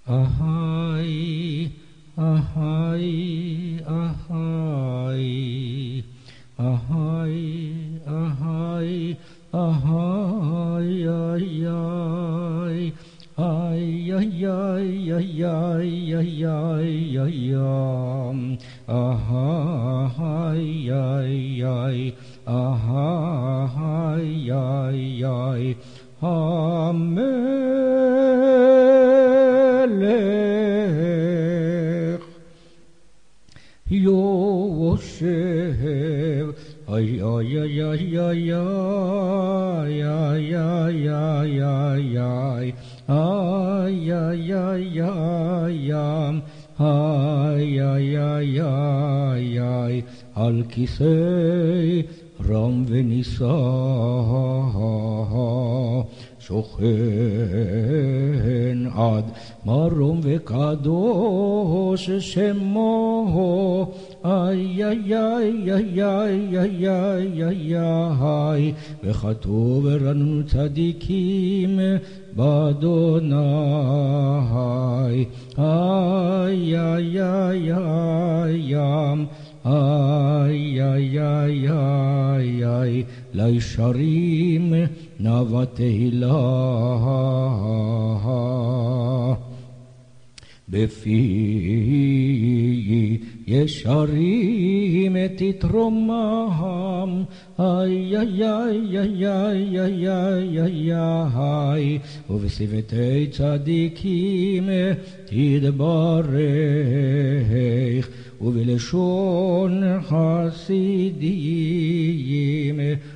Ahai, ahai, ahai, ahai, ahai, ahai, ay, ay, ay, ay, ay, ay, ay, ay, ay, ay, ahai, ay, ay, ahai, ay, ay, המלך יושב ay ay ay ay ay ay ay ay ay ay ay ay ay ay ay ay ay על כיסא רם ונישא שוכן עד מרום וקדוש שמו ay ay ay ay ay ay ay ay ay וכתוב רנו צדיקים באדוני ay ay ay ay ay ay ay ay ay לישרים נאווה תהילה בפי ישרים תתרומם ay ay ay ay ay ay ay ay ay ובשבטי צדיקים תתברך ובלשון חסידים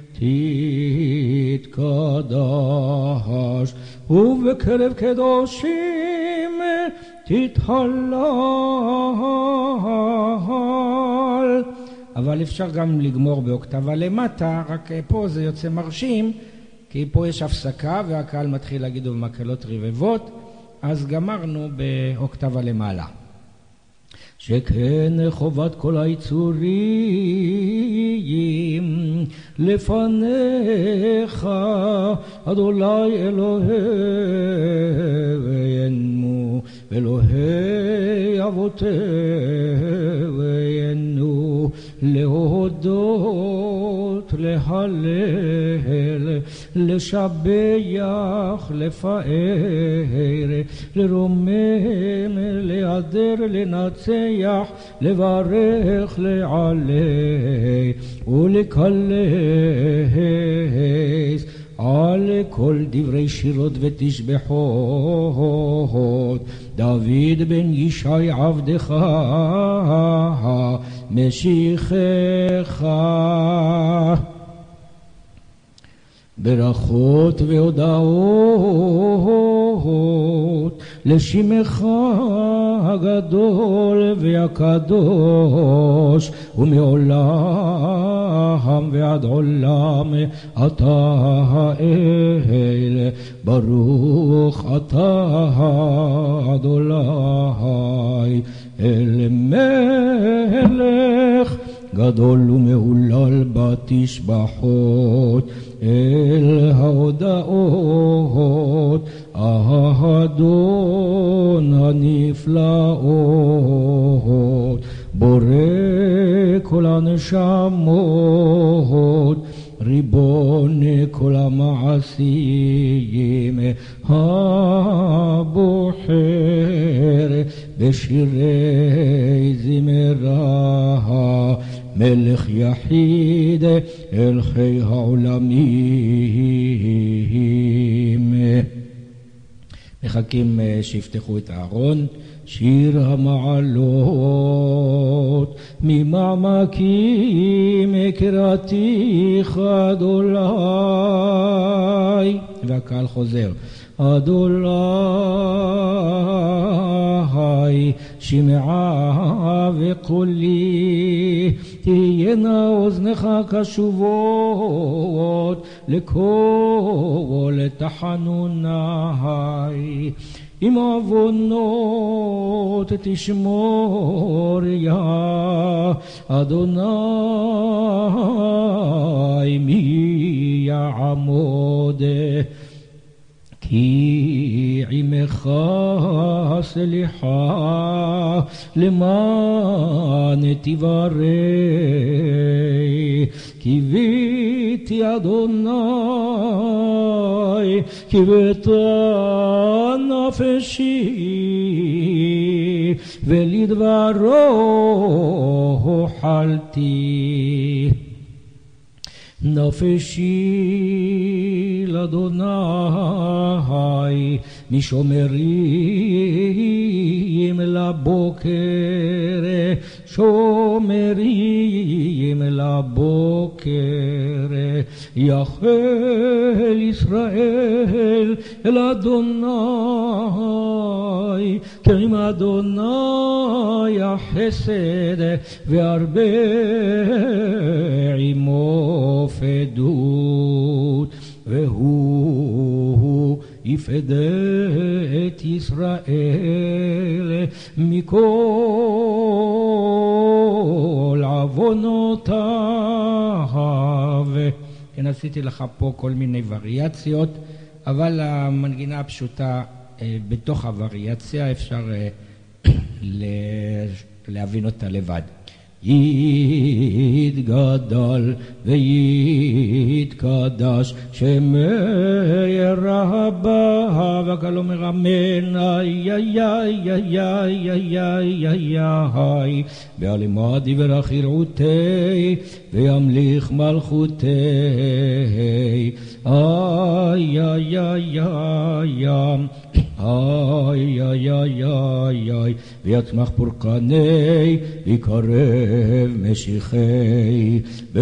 תתקדש ובקרב קדושים תתהלל. אבל אפשר גם לגמור באוקטבה למטה, רק פה זה יוצא מרשים, כי פה יש הפסקה והקהל מתחיל להגיד במקהלות רבבות, אז גמרנו באוקטבה למעלה. שכן חובת כל היצורים לפניך אדוני אלוהינו ואלוהי אבותינו להודות להלל לשבח לפאר לרומם להדר לנצח לברך לעלה ולקלס על כל דברי שירות ותשבחות דוד בן ישי עבדך משיחך ברכות והודעות לשמך הגדול והקדוש ומעולם ועד עולם אתה האל ברוך אתה אדוני אל מלך גדול ומהולל בתשבחות אל ההודעות האדון הנפלאות בורא כל הנשמות ריבון כל המעשים הבוחר בשירי זמרה מלך יחיד אל חי העולמים. מחכים שיפתחו את הארון. שיר המעלות ממעמקים קראתיך אדוני והקהל חוזר אדוני שמעה וקולי תהיינה אוזנך קשובות לכל תחנוני עם עוונות תשמור יא אדוני מי יעמוד כי עמך סליחה למען תברא. קיוויתי אדוני, קיוותה נפשי, ולדברו הוחלתי. נפשי לאדוני משומרים לבוקר, שומרים לבוקר. יחל ישראל אל אדוני, כי עם אדוני החסד והרבה עמו פדות, והוא יפדה את ישראל מכל עוונותיו. כן, עשיתי לך פה כל מיני וריאציות, אבל המנגינה הפשוטה בתוך הווריאציה אפשר להבין אותה לבד. יתגדל ויתקדש שמי רבה, והקהל אומר אמן. איי איי איי איי איי איי איי איי, בעלמא דברך ירעותי וימליך מלכותי. איי איי איי איי איי איי איי איי, ויצמח פורקני ויקרב משיחי,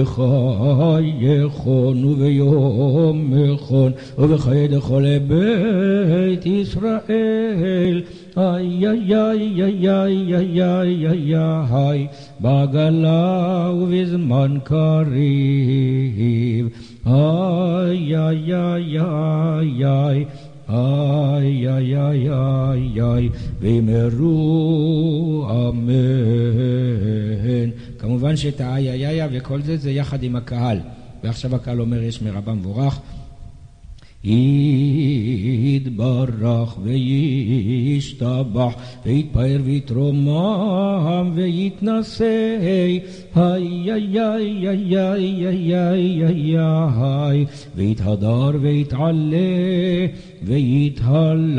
בחייכון וביומכון ובחיי דכל בית ישראל. איי איי איי איי איי איי איי איי, בעגלה ובזמן קריב. איי איי איי איי איי איי איי איי איי איי, ואמרו אמן. כמובן שאת האיי איי איי וכל זה יחד עם הקהל. ועכשיו הקהל אומר יש מרבה מבורך. יתברך וישתבח ויתפאר ויתרומם ויתנשא. איי איי איי איי איי איי איי איי, ויתהדר ויתעלה ויתהלל.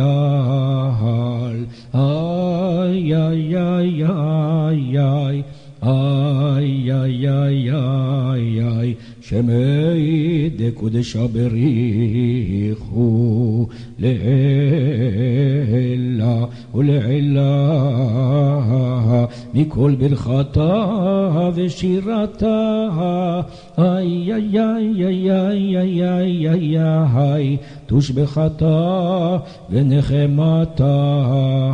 איי איי איי איי איי איי איי איי איי איי, שמי דקודשא בריחו לעילה ולעילה, מכל ברכתה ושירתה. איי איי איי איי איי איי איי איי, תושבחתה ונחמתה.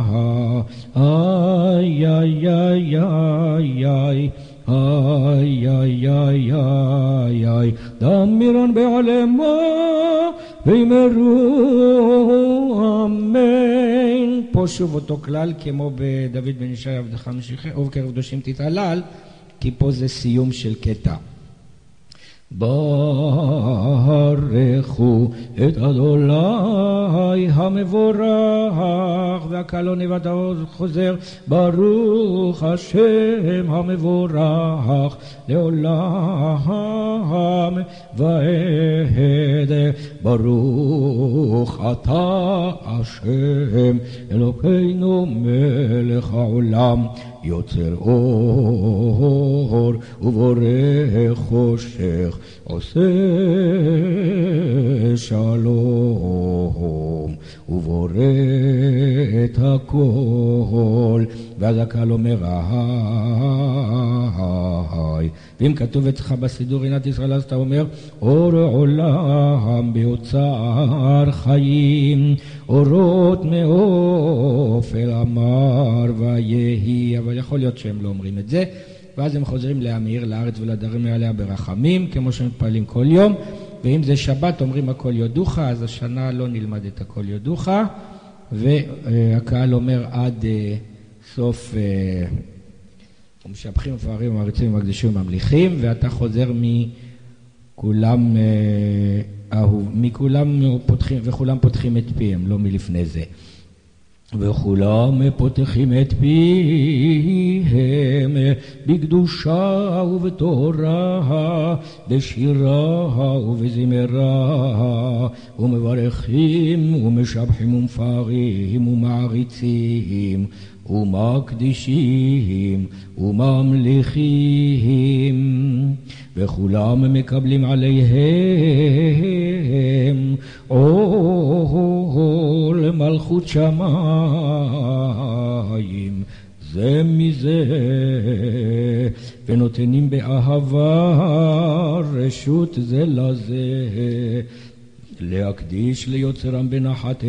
איי איי איי איי איי איי איי איי איי איי, דמירון בעלמה ואמרו אמן. פה שוב אותו כלל כמו בדוד בן ישי עבדך משיחי ובקרב קדושים תתהלל, כי פה זה סיום של קטע. ברכו את אדוני המבורך, והקהל עונה והדור חוזר ברוך השם המבורך לעולם ועד. ברוך אתה השם אלוקינו מלך העולם, יוצר אור ובורא חושך, עושה שלום ובורא את הכל. ואז הקהל אומר היי. ואם כתוב אצלך בסידור עינת ישראל אז אתה אומר אור עולם באוצר חיים, אורות מאופל אמר ויהי. אבל יכול להיות שהם לא אומרים את זה, ואז הם חוזרים להמיר לארץ ולדרים עליה ברחמים כמו שמתפעלים כל יום. ואם זה שבת אומרים הכל יודוך, אז השנה לא נלמד את הכל יודוך. והקהל אומר עד סוף ומשבחים מפארים ומעריצים ומקדישים וממליכים, ואתה חוזר מכולם אהוב, מכולם פותחים, וכולם פותחים את פיהם, לא מלפני זה. וכולם פותחים את פיהם בקדושה ובתורה, בשירה ובזמרה, ומברכים ומשבחים ומפארים ומעריצים ומקדישים וממליכים, וכולם מקבלים עליהם עול מלכות שמיים זה מזה, ונותנים באהבה רשות זה לזה, להקדיש ליוצרם בנחת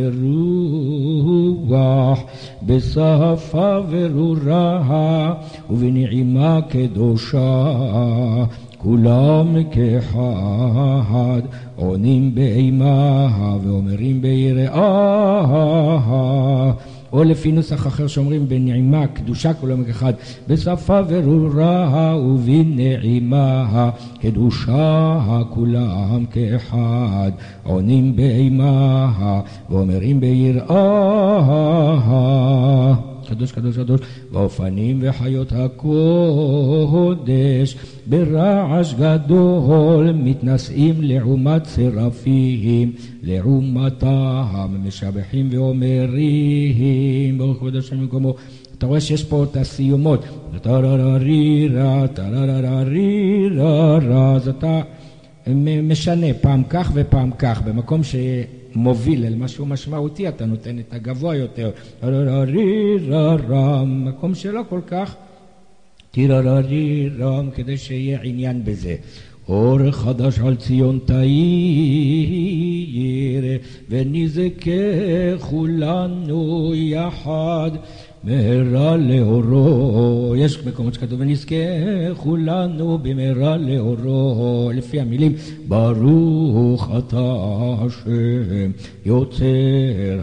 רוח, בשפה ברורה ובנעימה קדושה, כולם כאחד עונים באימה ואומרים ביראה, או לפי נוסח אחר שאומרים בנעימה קדושה כולם כאחד, בשפה ברורה ובנעימה קדושה כולם כאחד עונים באימה ואומרים ביראה, קדוש קדוש קדוש, ואופנים וחיות הקודש ברעש גדול מתנשאים לעומת שרפים, לעומתם משבחים ואומרים ברוך כבוד השם במקומו. אתה רואה שיש פה את הסיומות, טרררירה טרררירה, אז אתה משנה פעם כך ופעם כך, במקום מוביל אל משהו משמעותי אתה נותן את הגבוה יותר, מקום שלא כל כך תירררירם, כדי שיהיה עניין בזה. אור חדש על ציון תאיר, ונזכה כולנו יחד מהרה לאורו. יש מקומות שכתוב ונזכה כולנו במהרה לאורו, לפי המילים ברוך אתה השם יוצר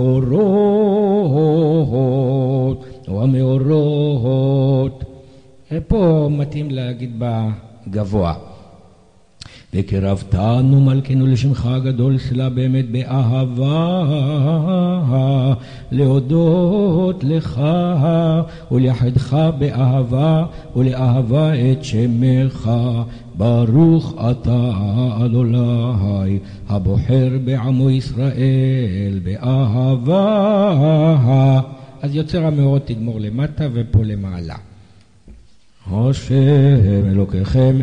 המאורות או המאורות. פה מתאים להגיד בגבוה, וקרבתנו מלכנו לשמך הגדול סלה באמת באהבה, להודות לך ולייחדך באהבה ולאהבה את שמך. ברוך אתה אדוני הבוחר בעמו ישראל באהבה. אז יוצר המאורות תגמור למטה ופה למעלה. השם אלוקיכם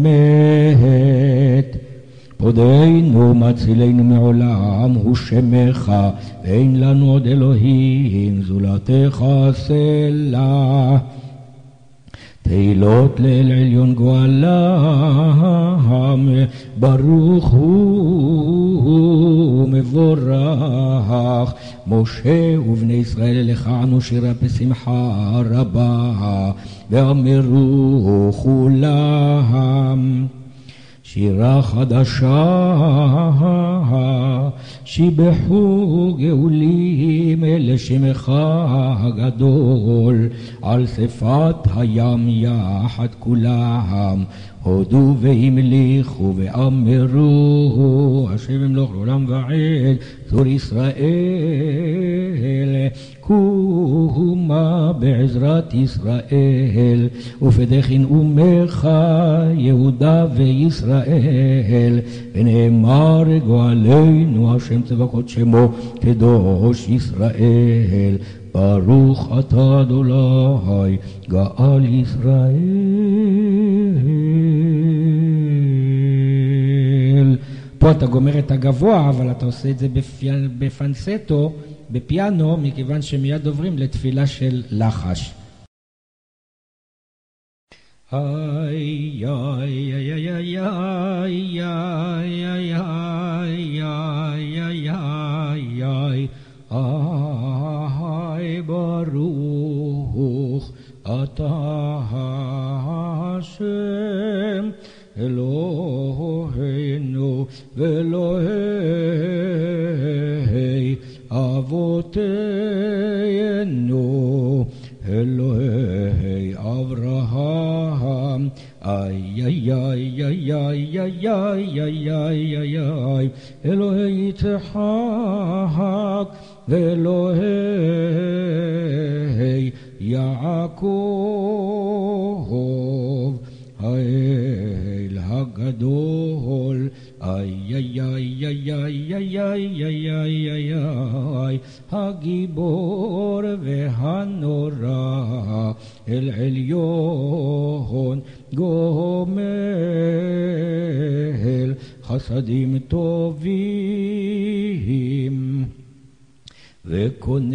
אמת, פודנו מצילנו מעולם הוא שמך, ואין לנו עוד אלוהים זולתך סלה. תהילות לאל עליון גואלם, ברוך הוא מבורך. משה ובני ישראל אליך ענו שירה בשמחה רבה, ואמרו כולם שירה חדשה, שיבחו גאולים אל שמך הגדול. על שפת הים יחד כולם הודו והמליכו ואמרו, השם ימלוך לעולם ועד, צור ישראל קומה בעזרת ישראל, ופדחין אומך יהודה וישראל, ונאמר גואלנו השם צבאות שמו קדוש ישראל. ברוך אתה אדוני גאל ישראל. פה אתה גומר את הגבוה, אבל אתה עושה את זה בפנסטו, בפיאנו, מכיוון שמיד עוברים לתפילה של לחש. איי איי איי איי איי איי איי איי איי איי ברוך אתה השם אלוהינו ואלוהי אבותינו, אלוהי אברהם. איי איי איי איי איי איי איי איי איי יעקב האל הגדול, איי איי איי איי איי איי איי איי איי, הגיבור והנורא, אל עליון גומל חסדים טובים וקונה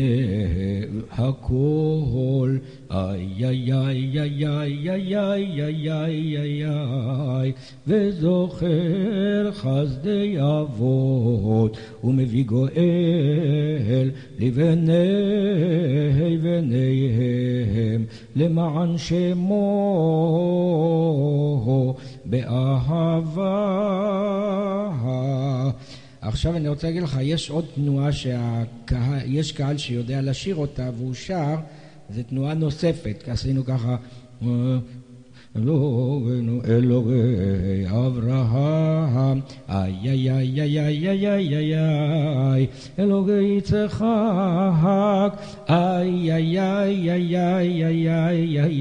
הכל, איי איי איי איי איי איי איי איי איי איי, וזוכר חסדי אבות ומביא גואל לבני בניהם למען שמו באהבה. עכשיו אני רוצה להגיד לך, יש עוד תנועה יש קהל שיודע לשיר אותה והוא שר, זו תנועה נוספת, עשינו ככה אלוהינו אלוהי אברהם, איי איי איי איי איי איי איי איי, אלוהי יצחק, איי איי איי איי איי איי איי איי,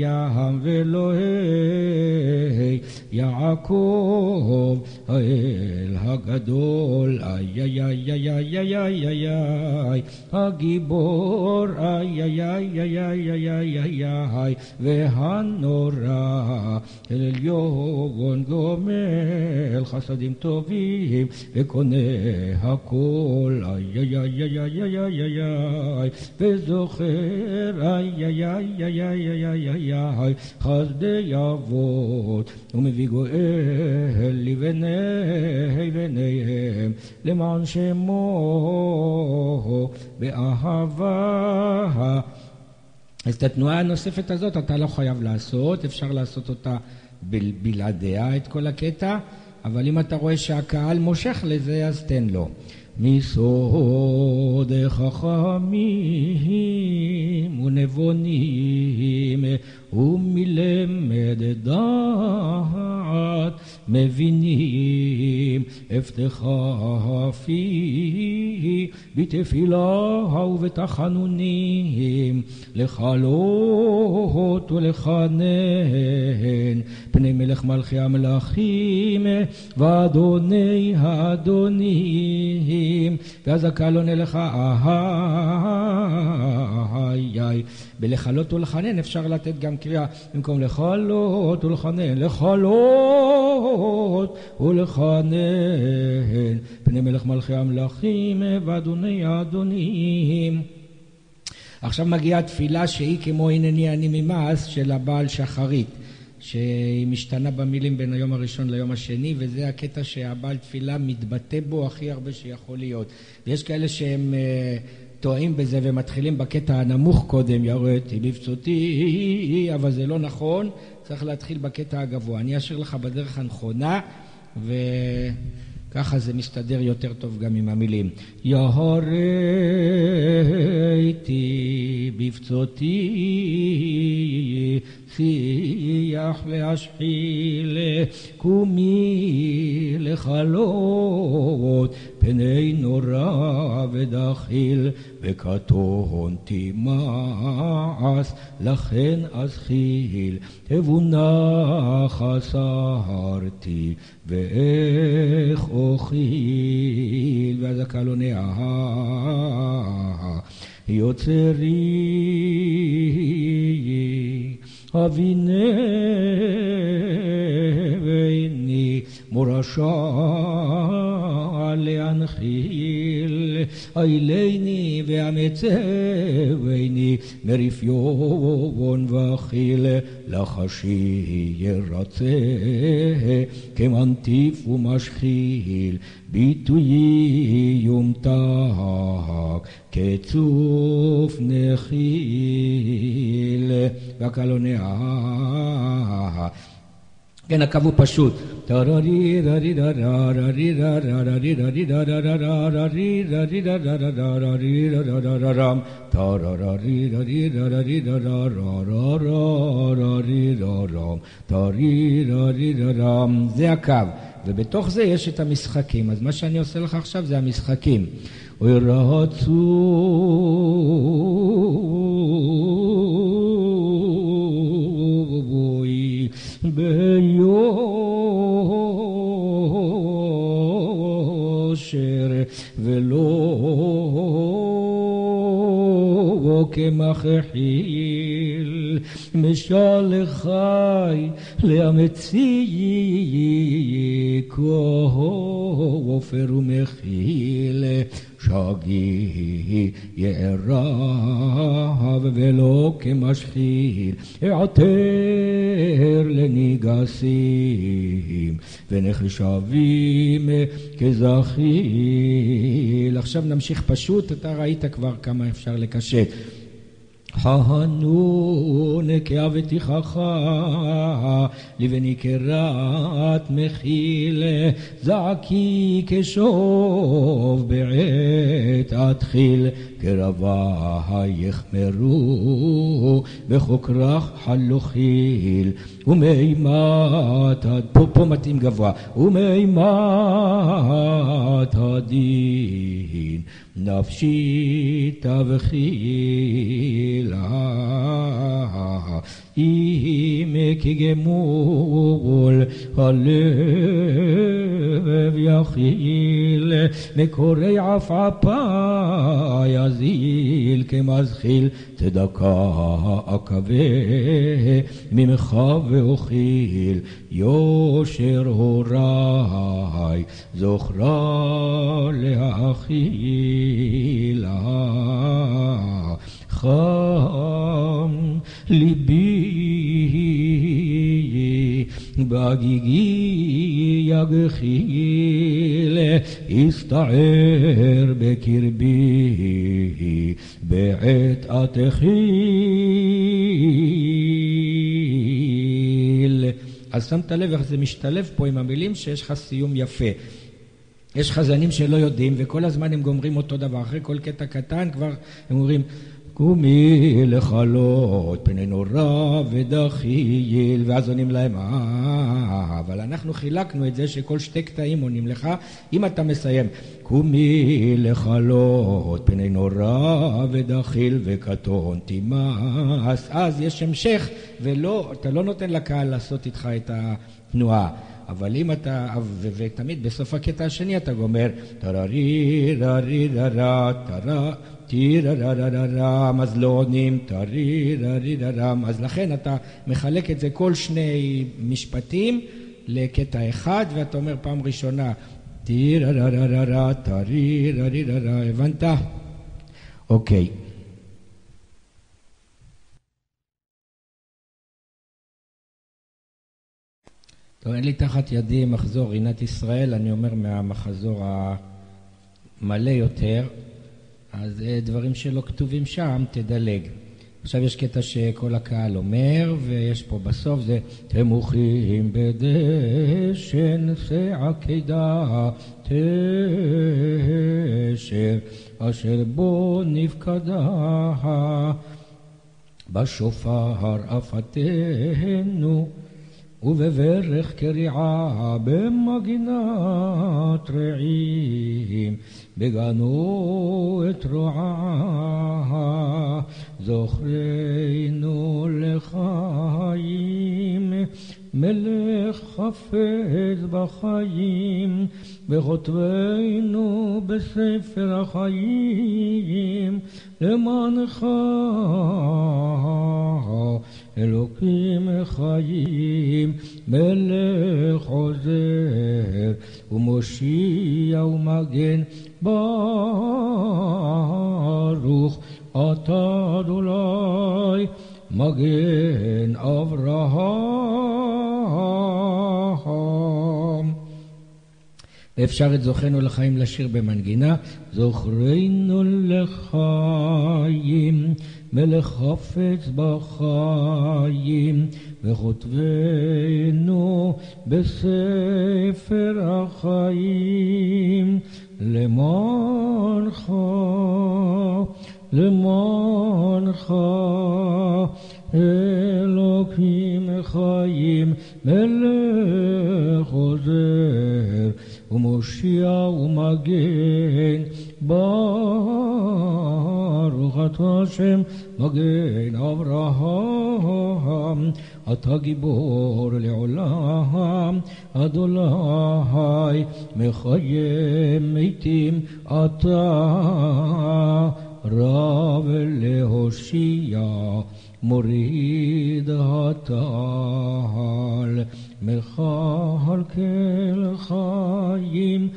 ואלוהי יעקב האל הגדול, איי איי איי איי איי איי איי איי, הגיבור, איי איי איי איי איי איי איי איי, והנורא אל עליון גומל חסדים טובים וקונה הכל, איי איי איי איי איי איי איי איי, וזוכר איי איי איי איי איי איי איי איי, חסדי אבות ומביא גואל לבני בניהם למען שמו באהבה. אז את התנועה הנוספת הזאת אתה לא חייב לעשות, אפשר לעשות אותה בלעדיה את כל הקטע, אבל אם אתה רואה שהקהל מושך לזה אז תן לו. מסוד חכמים ונבונים ומלמד דעת מבינים, הבטחה פי בתפילה ובתחנונים, לחלות ולחנן פני מלך מלכי המלכים ואדוני האדונים. ואז הקהל עונה לך איי, בלחלות ולחנן אפשר לתת גם קריאה במקום לחלות ולחנן, לחלות ולחנן פני מלך מלכי המלכים ואדוני האדונים. עכשיו מגיעה תפילה שהיא כמו הנני אני ממעש של הבעל שחרית, שהיא משתנה במילים בין היום הראשון ליום השני, וזה הקטע שהבעל תפילה מתבטא בו הכי הרבה שיכול להיות. ויש כאלה שהם טועים בזה ומתחילים בקטע הנמוך קודם, ירדתי בבצותי, אבל זה לא נכון, צריך להתחיל בקטע הגבוה. אני אשאיר לך בדרך הנכונה, וככה זה מסתדר יותר טוב גם עם המילים. ירדתי בבצותי, שיח להשחיל, קומי לחלות פני נורא ודחיל, וקטונתי מעש לכן אזחיל, תבונה חסרתי ואיך אוכיל. ואז הקהל עונה יוצרי אביני מורשה להנחיל, אילני ואמצני מרפיון וחיל, לחשי ירצה כמנטיף ומשחיל, ביטויי יומתק כצוף נחיל. והקהל עונה כן, הקו הוא פשוט. זה הקו, ובתוך זה יש את המשחקים. אז מה שאני עושה לך עכשיו זה המשחקים. ורצו גיבורו כמחיל, משל חי לאמצי כופר ומחיל, שגיא יערב ולא כמשחיל, עטר לניגסים ונחשבים כזכיל. עכשיו נמשיך פשוט, אתה ראית כבר כמה אפשר לקשט. חנון כאבטיחך לבני קרת מכיל, זעקי כשוב בעת התחיל, קרבה יחמרו בחוקרך חלוחיל, ומימת פה מתאים גבוה, ומימת הדין נפשי תבחילה, אם כגמול הלב יחיל, מקורי עפעפה יזיל כמזחיל, צדקה אקווה ממך ואוכיל, יושר הוריי זוכרה להכילה, חם ליבי בהגיגי יגחיל, הסתער בקרבי בעת התחיל. אז שמת לב איך זה משתלב פה עם המילים שיש לך סיום יפה. יש חזנים שלא יודעים וכל הזמן הם גומרים אותו דבר, אחרי כל קטע קטן כבר הם אומרים קומי לחלות פני נורא ודחייל, ואז עונים להם אבל אנחנו חילקנו את זה שכל שתי קטעים עונים לך. אם אתה מסיים קומי לחלות פני נורא ודחייל וקטון תימס, אז יש המשך ולא, אתה לא נותן לקהל לעשות איתך את התנועה. אבל אם אתה, ותמיד בסוף הקטע השני אתה גומר תררי ררי ררה תרה תיררררם, אז לא עונים תריררררם, אז לכן אתה מחלק את זה כל שני משפטים לקטע אחד, ואתה אומר פעם ראשונה תירררררה תריררררה. הבנת? אוקיי. טוב, אין לי תחת ידי מחזור רינת ישראל, אני אומר מהמחזור המלא יותר, אז דברים שלא כתובים שם, תדלג. עכשיו יש קטע שכל הקהל אומר, ויש פה בסוף זה תמוכים בדשן שעקדה תשר, אשר בו נפקדה בשופר אפתנו, ובברך קריעה במגינת רעים, בגנו את רעה, זוכרנו לחיים, מלך חפץ בחיים, וכותבנו בספר החיים, למענך אלוקים חיים, מלך עוזר ומושיע ומגן, ברוך אתה אדוני מגן אברהם. ואפשר את זוכרנו לחיים לשיר במנגינה, זוכרנו לחיים, מלך חפץ בחיים, וכותבנו בספר החיים, למענך, למענך אלוקים חיים, מלך עוזר ומושיע ומגן, ברוך אתה השם מגן אברהם, אתה גיבור לעולם, אדוני מחיים מתים, אתה רב להושיע, מוריד הטל, מכלכל חיים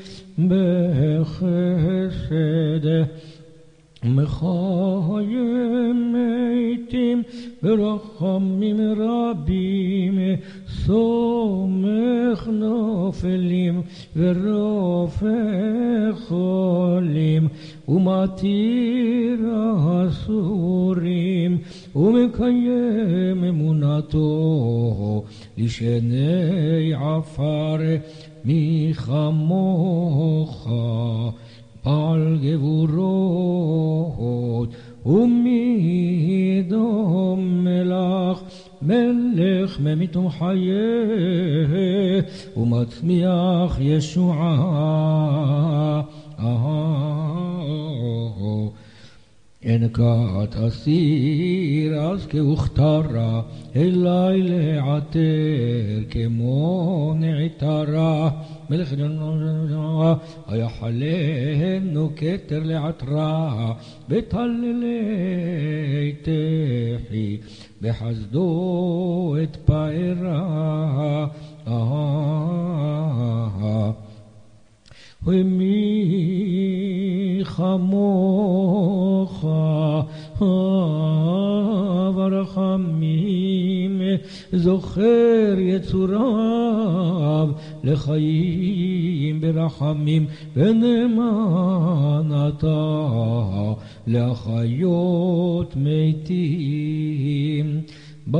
בחסד, מחיים מתים ברחמים רבים, סומך נופלים ורופא חולים, ומתיר אסורים, ומקיים אמונתו לשני עפר מחמוך, בעל גבורות ומידום מלך, מלך ממית ומחיה ומצמיח ישועה. אין כת אסיר אז כהוכתרה, אלי לעתר כמו נעתרה, מלך היה חלנו כתר לעתרה, בתללי תחי בחסדו את פארה. ומי חמוך ורחמים, זוכר יצוריו לחיים ברחמים, ונאמנתה להחיות מתים.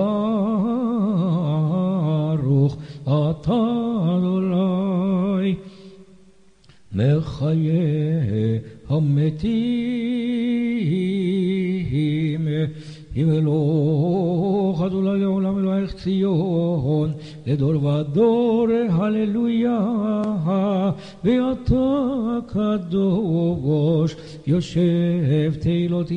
ברוך אתה אדוני מחיה המתים, ימלוך אדוני לעולם אלוהיך ציון, לדור ודור הללויה. ואתה קדוש יושב תהילות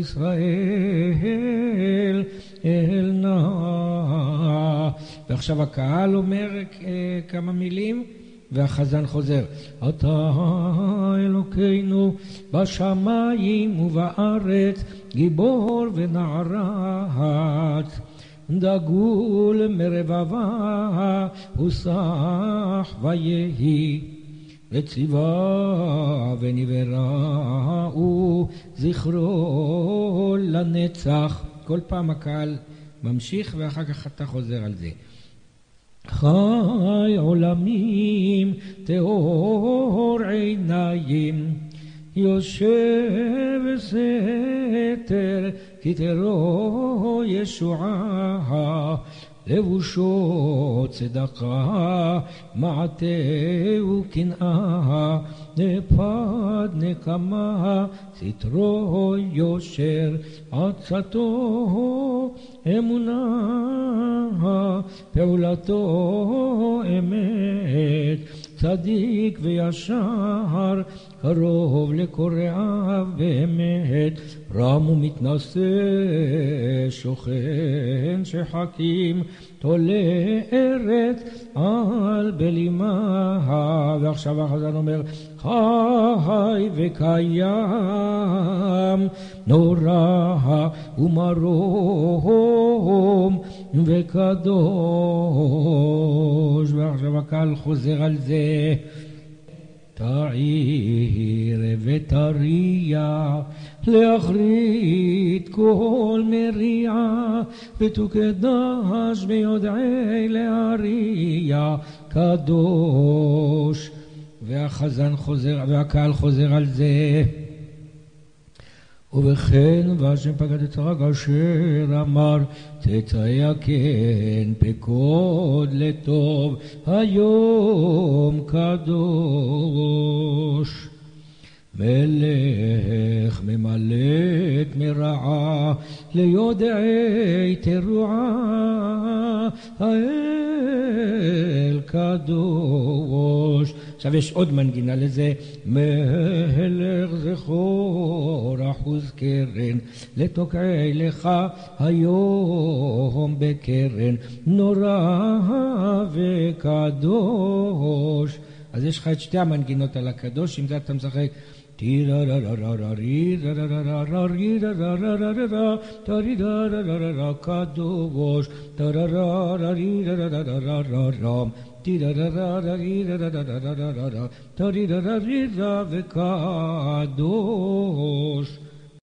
ישראל אל נא. ועכשיו הקהל אומר כמה מילים, והחזן חוזר. אתה אלוקינו בשמיים ובארץ, גיבור ונערץ, דגול מרבבה וסח ויהי, וציווה ונברא וזכרו לנצח. כל פעם הקהל ממשיך ואחר כך אתה חוזר על זה. חי עולמים טהור עיניים, יושב סתר כתרו ישועה, לבושו צדקה מעטה וקנאה, נפד נקמה סתרו יושר, עצתו אמונה פעולתו אמת, צדיק וישר קרוב לקוראיו באמת, רם ומתנשא שוכן שחכים, תולה ארץ על בלימה. ועכשיו החזן אומר חי וקיים, נורא ומרום וקדוש. ועכשיו הקהל חוזר על זה. תעיר ותריע להחריט כל מריע, ותוקדש ביודעי להריע קדוש. והחזן חוזר, והקהל חוזר על זה. ובכן והשם פקד את הרג אשר אמר, תציין פקוד לטוב היום קדוש. מלך ממלט מרעה, ליודעי תרועה האל קדוש. עכשיו יש עוד מנגינה לזה. מלך זכור אחוז קרן, לתוקעי לך היום בקרן, נורא וקדוש. אז יש לך את שתי המנגינות על הקדוש, אם זה אתה משחק קדוש וקדוש.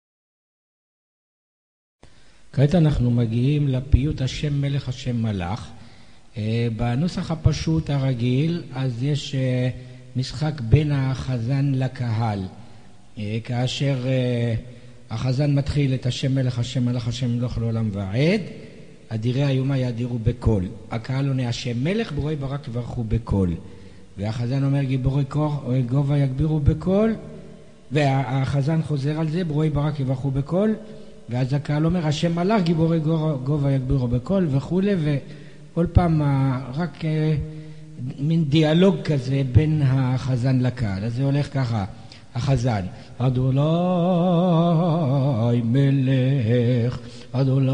כעת אנחנו מגיעים לפיוט השם מלך השם מלך. בנוסח הפשוט הרגיל אז יש משחק בין החזן לקהל. כאשר החזן מתחיל את השם מלך השם מלך השם מלוך לעולם ועד, אדירי היומה ידירו בקול. הקהל עונה השם מלך ברואי ברק יברכו בקול. והחזן אומר גיבורי גובה יגבירו בקול, והחזן חוזר על זה ברואי ברק יברכו בקול, ואז הקהל אומר השם מלך גיבורי גובה יגבירו בקול וכו', וכל פעם רק מין דיאלוג כזה בין החזן לקהל. אז זה הולך ככה, החזן אדוני מלך אדוני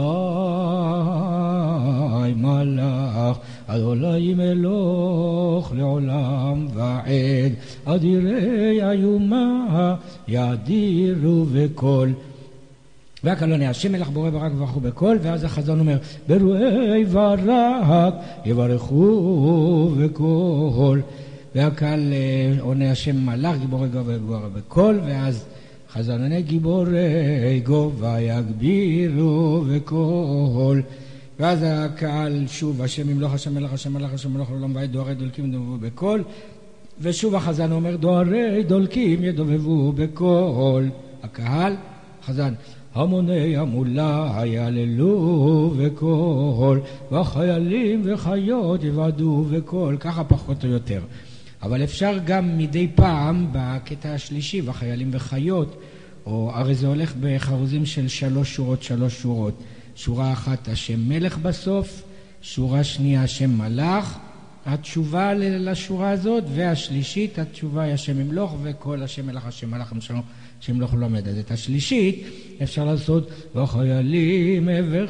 מלך אדוני מלוך לעולם ועד אדירי היומה ידירו בקול. והקהל עונה השם מלך בורא ברק יברכו בקול, ואז החזן אומר ברואי ברק יברכו בקול. והקהל עונה השם מלך גיבורי גובה יגבירו בקול, ואז חזן עונה גיבורי גובה יגבירו בקול. ואז הקהל שוב השם ימלוך השם מלך השם מלך השם מלוך לעולם ועד דוהרי דולקים ידובבו בקול, ושוב החזן אומר דוהרי דולקים ידובבו בקול. הקהל חזן המוני המולה יעללו בקול, והחיילים וחיות יבעדו בקול. ככה פחות או יותר. אבל אפשר גם מדי פעם בקטע השלישי, והחיילים וחיות, או הרי זה הולך בחרוזים של 3 שורות. שורה אחת השם מלך בסוף, שורה שנייה השם מלך, התשובה לשורה הזאת, והשלישית התשובה היא השם ימלוך וכל השם מלך השם מלך השם מלוך לא עומד. אז את השלישית אפשר לעשות וחיילים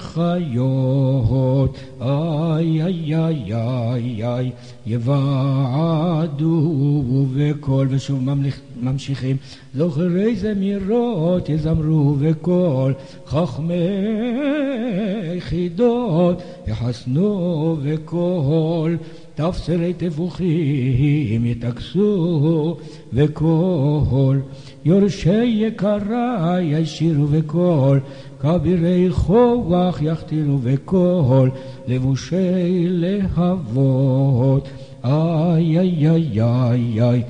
וחיות איי איי איי איי איי יבעדו בקול, ושוב ממשיכים זוכרי זמירות יזמרו בקול, חכמי חידות יחסנו בקול, תפסרי תבוכים יתכסו בקול, יורשי יקרה ישירו בקול, כבירי כוח יחתירו בקול, לבושי להבות איי איי איי איי איי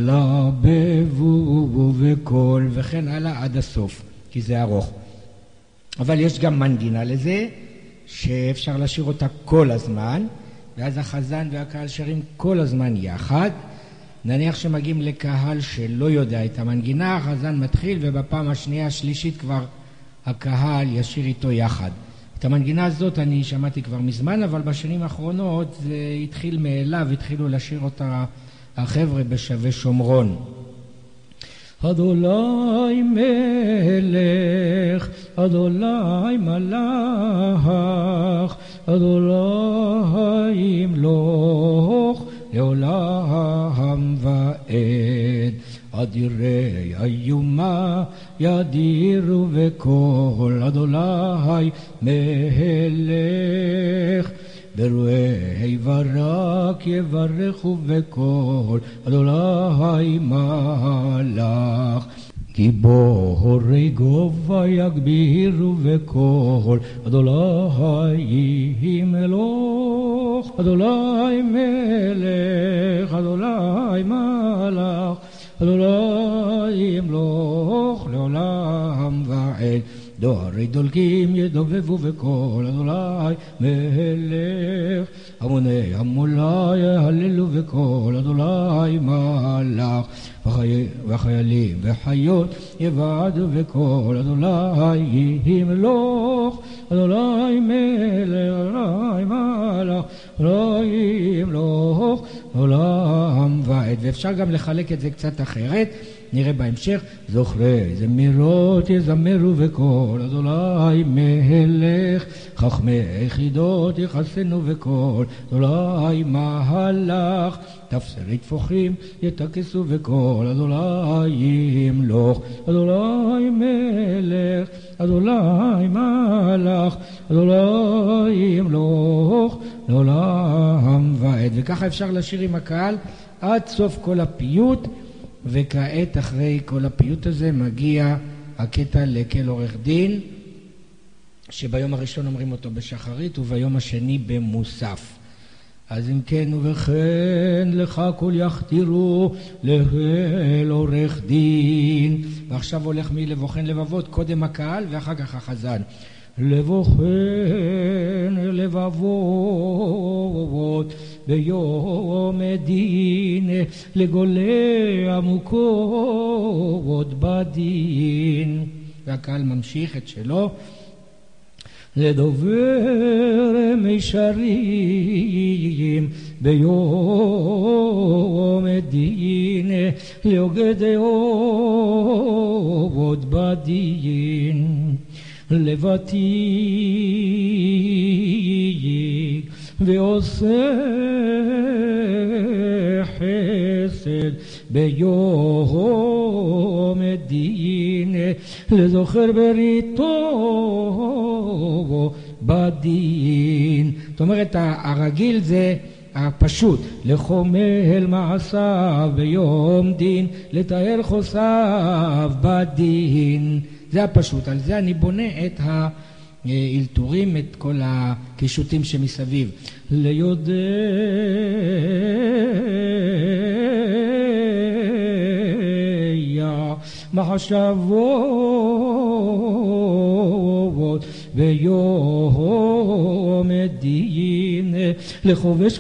ילבבו בקול, וכן הלאה עד הסוף, כי זה ארוך. אבל יש גם מנגינה לזה שאפשר לשיר אותה כל הזמן, ואז החזן והקהל שרים כל הזמן יחד. נניח שמגיעים לקהל שלא יודע את המנגינה, החזן מתחיל ובפעם השנייה השלישית כבר הקהל ישיר איתו יחד. את המנגינה הזאת אני שמעתי כבר מזמן, אבל בשנים האחרונות זה התחיל מאליו, התחילו לשיר אותה החבר'ה בשווה שומרון. אדוני מלך, אדוני מלך, אדוני ימלוך לעולם ועד, אדירי היומה ידירו בקול, אדוני מלך ברואי ברק יברכו בקול, אדוני מלך גיבורי גובה יגבירו בקול, אדוני מלוך אדוני מלך אדוני מלך אדוני ימלוך לעולם ועד, דוהרי דולקים ידובבו בקול, אדוני מלך המוני המולה יהללו בקול, אדוני מלך וחיילים וחיות יבעדו בקול, אדוני ימלוך אדוני מלך אדוני מלך אדוני ימלוך לעולם ועד. ועד, ואפשר גם לחלק את זה קצת אחרת, נראה בהמשך. זוכרי זמירות יזמרו בקול, אדוני מלך, חכמי יחידות יחסנו בקול, אדוני מהלך, תפסרי תפוחים יתקסו בקול, אדוני ימלוך, אדוני מלך, אדוני מלך, אדוני ימלוך לעולם ועד. וככה אפשר לשיר עם הקהל עד סוף כל הפיוט. וכעת אחרי כל הפיוט הזה מגיע הקטע לקל עורך דין, שביום הראשון אומרים אותו בשחרית וביום השני במוסף. אז אם כן ובכן לך כל יכתירו לקל עורך דין. ועכשיו הולך מלבוכן לבבות, קודם הקהל ואחר כך החזן. לבוכן לבבות ביום דין, לגולי עמוקות בדין. והקהל ממשיך את שלו. לדובר מישרים ביום דין, להוגה דעות בדין. לוותיק ועושה חסד ביום דין, לזוכר בריתו בדין. זאת אומרת, הרגיל זה הפשוט, לחומל מעשיו ביום דין, לתאר חוסיו בדין. זה הפשוט, על זה אני בונה את האלתורים, את כל הקישוטים שמסביב. ליודע מחשבות ביום דין, לחובש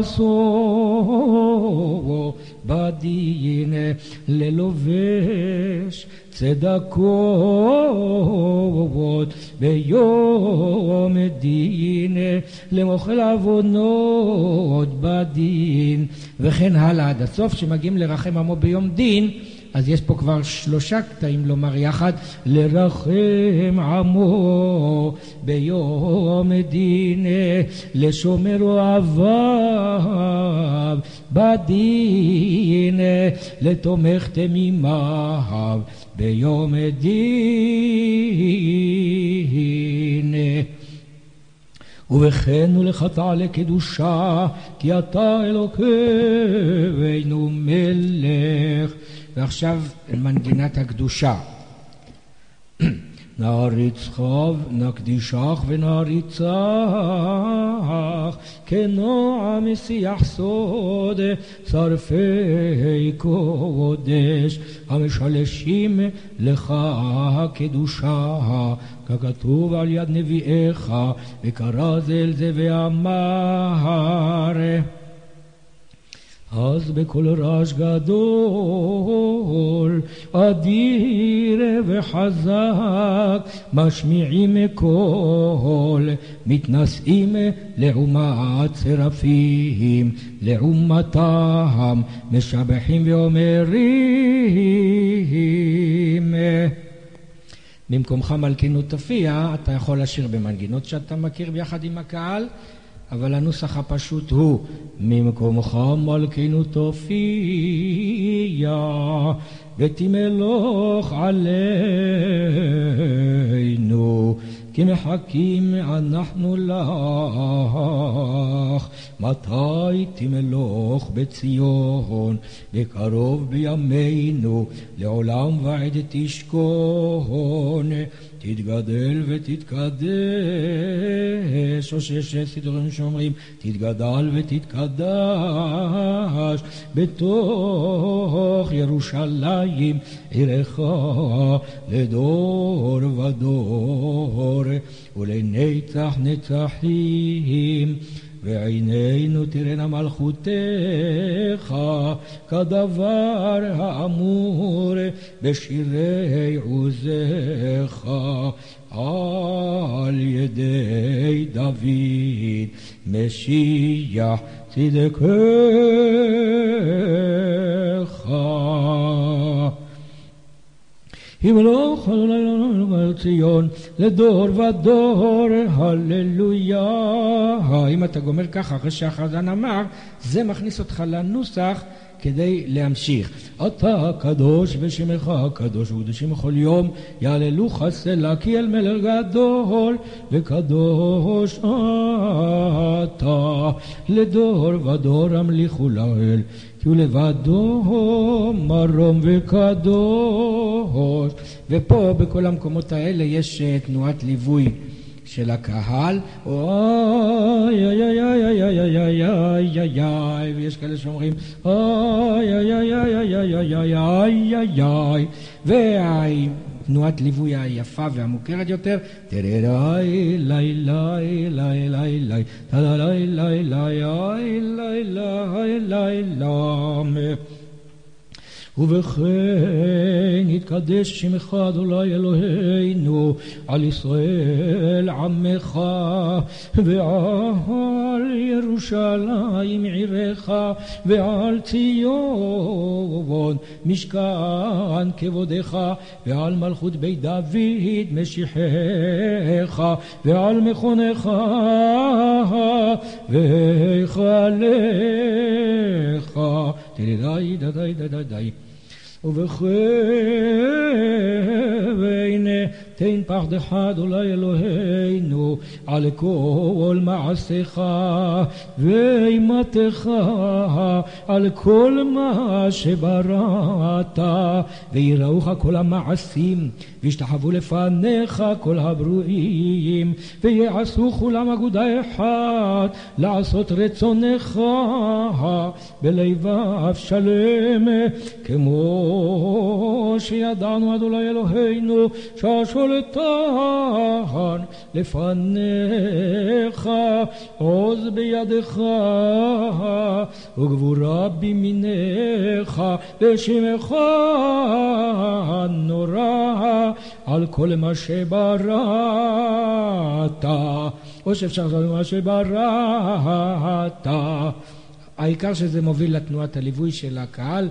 כעסו בדין, ללובש צדקות ביום דין, למוכל עוונות בדין, וכן הלאה עד הסוף. שמגיעים לרחם עמו ביום דין, אז יש פה כבר 3 קטעים לומר יחד. לרחם עמו ביום דין, לשומר אוהביו בדין, לתומך תמימיו ביום דין. ובכן ולחטא לקדושה, כי אתה אלוקינו מלך. ועכשיו מנגינת הקדושה. נעריצך נקדישך ונעריצך, כנועם משיח סוד שרפי קודש, המשלשים לך קדושה, ככתוב על יד נביאיך, וקרא זה אל זה ואמר. אז בכל רעש גדול, אדיר וחזק, משמיעים קול, מתנשאים לעומת שרפים, לעומתם, משבחים ואומרים. במקומך מלכינות תופיע, אתה יכול לשיר במנגינות שאתה מכיר ביחד עם הקהל, אבל הנוסח הפשוט הוא ממקומך מלכינו תופיע ותמלוך עלינו, כי מחכים אנחנו לך. מתי תמלוך בציון, בקרוב בימינו, לעולם ועד תשכון. תתגדל ותתקדש, או שיש סידורים שאומרים תתגדל ותתקדש, בתוך ירושלים עירך לדור ודור ולנצח נצחים. ועינינו תראינה מלכותך, כדבר האמור בשירי עוזך, על ידי דוד משיח צדקך. ימלוך אדוני לעולם ציון לדור ודור, הללויה. אם אתה גומר ככה אחרי שהחזן אמר, זה מכניס אותך לנוסח כדי להמשיך. אתה קדוש ושמך קדוש וקדושים כל יום, יהללוך סלה כי אל מלך גדול וקדוש אתה לדור ודור המליכו לאל, כי הוא לבדו מרום וקדוש. ופה בכל המקומות האלה יש תנועת ליווי של הקהל, אוי אוי אוי אוי אוי אוי אוי אוי אוי, ויש כאלה שאומרים אוי אוי אוי אוי אוי אוי אוי אוי אוי, והתנועת ליווי היפה והמוכרת יותר, תרראי לי לי לי לי לי תדלי לי לי לי לי לי לי. ובכן יתקדש שמך אדוני אלוהינו על ישראל עמך ועל ירושלים עירך ועל ציון משכן כבודך ועל מלכות בית דוד משיחך ועל מכונך והיכלך. תדעי דדי דדי דדי. ובכן תן פחדך אדוני אלוהינו על כל מעשיך ואימתך על כל מה שבראת, ויראוך כל המעשים וישתחוו לפניך כל הברואים, ויעשו כולם אגודה אחת לעשות רצונך בלבב שלם, כמו שידענו אדוני אלוהינו שהשולטן לפניך, עוז בידך וגבורה בימינך, ושמך נורא על כל מה שבראת, או שאפשר לעשות מה שבראת. העיקר שזה מוביל לתנועת הליווי של הקהל,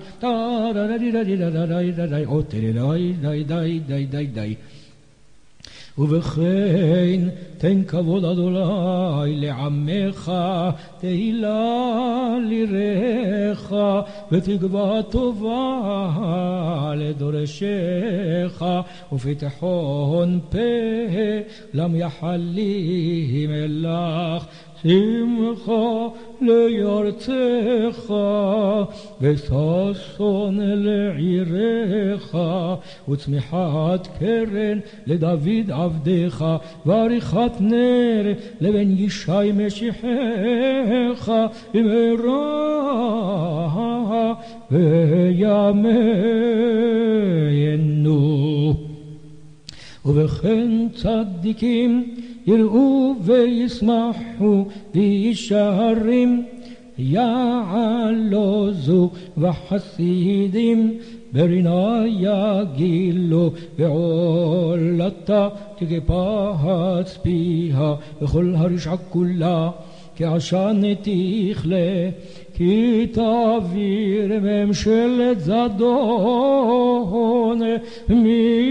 או תדעי די די די די די. ובכן תן כבוד אדוני לעמך, תהילה ליראך, ותקווה טובה לדורשך, ופתחון פה למייחלים לך, שמחה לירצך וששון לעירך, וצמיחת קרן לדוד עבדך, ועריכת נר לבן ישי משיחך, במהרה וימינו. ובכן צדיקים יראו וישמחו וישרים, יעלוזו וחסידים ברינה יגילו, ועולתה תקפץ פיה וכל הרשעה כולה כעשן תכלה, כי תעביר ממשלת זדון מן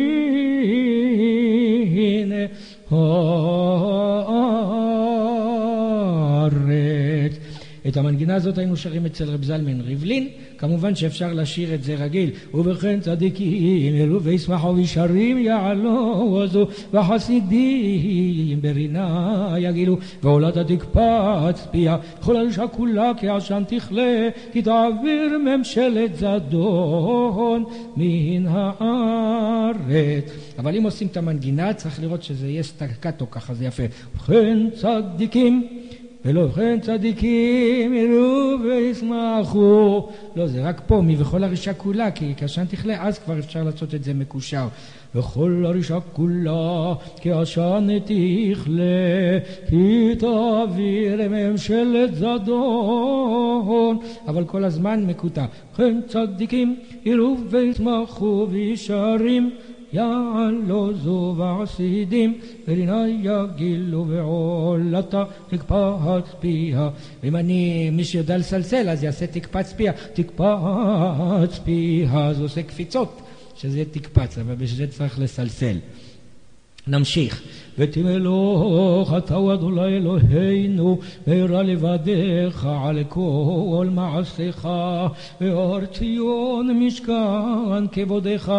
הארץ. את המנגינה הזאת היינו שרים אצל רב זלמן ריבלין, כמובן שאפשר לשיר את זה רגיל. ובכן צדיקים יראו וישמחו וישרים, יעלוזו וחסידים ברינה יגילו, ועולתה תקפץ פיה כל הרשעה כולה כעשן תכלה, כי תעביר ממשלת זדון מן הארץ. אבל אם עושים את המנגינה צריך לראות שזה יהיה סטקטו, ככה זה יפה. ובכן צדיקים ולא וכן צדיקים יראו וישמחו, לא, זה רק פה מבכל הרשעה כולה, כי כעשן תכלה אז כבר אפשר לעשות את זה מקושר. וכל הרשעה כולה כעשן תכלה, כי תעביר ממשלת זדון, אבל כל הזמן מקוטע. וכן צדיקים יראו וישמחו וישרים, יעלוזו ועשידים ורינה יגילו ועולתה תקפץ פיה. ואם מי שיודע לסלסל אז יעשה תקפץ פיה, תקפץ פיה, אז הוא עושה קפיצות שזה תקפץ, אבל בשביל זה צריך לסלסל. נמשיך. ותמלוך אתה אדוני אלוהינו וארא לבדך על כל מעשיך ואור ציון משכן כבודך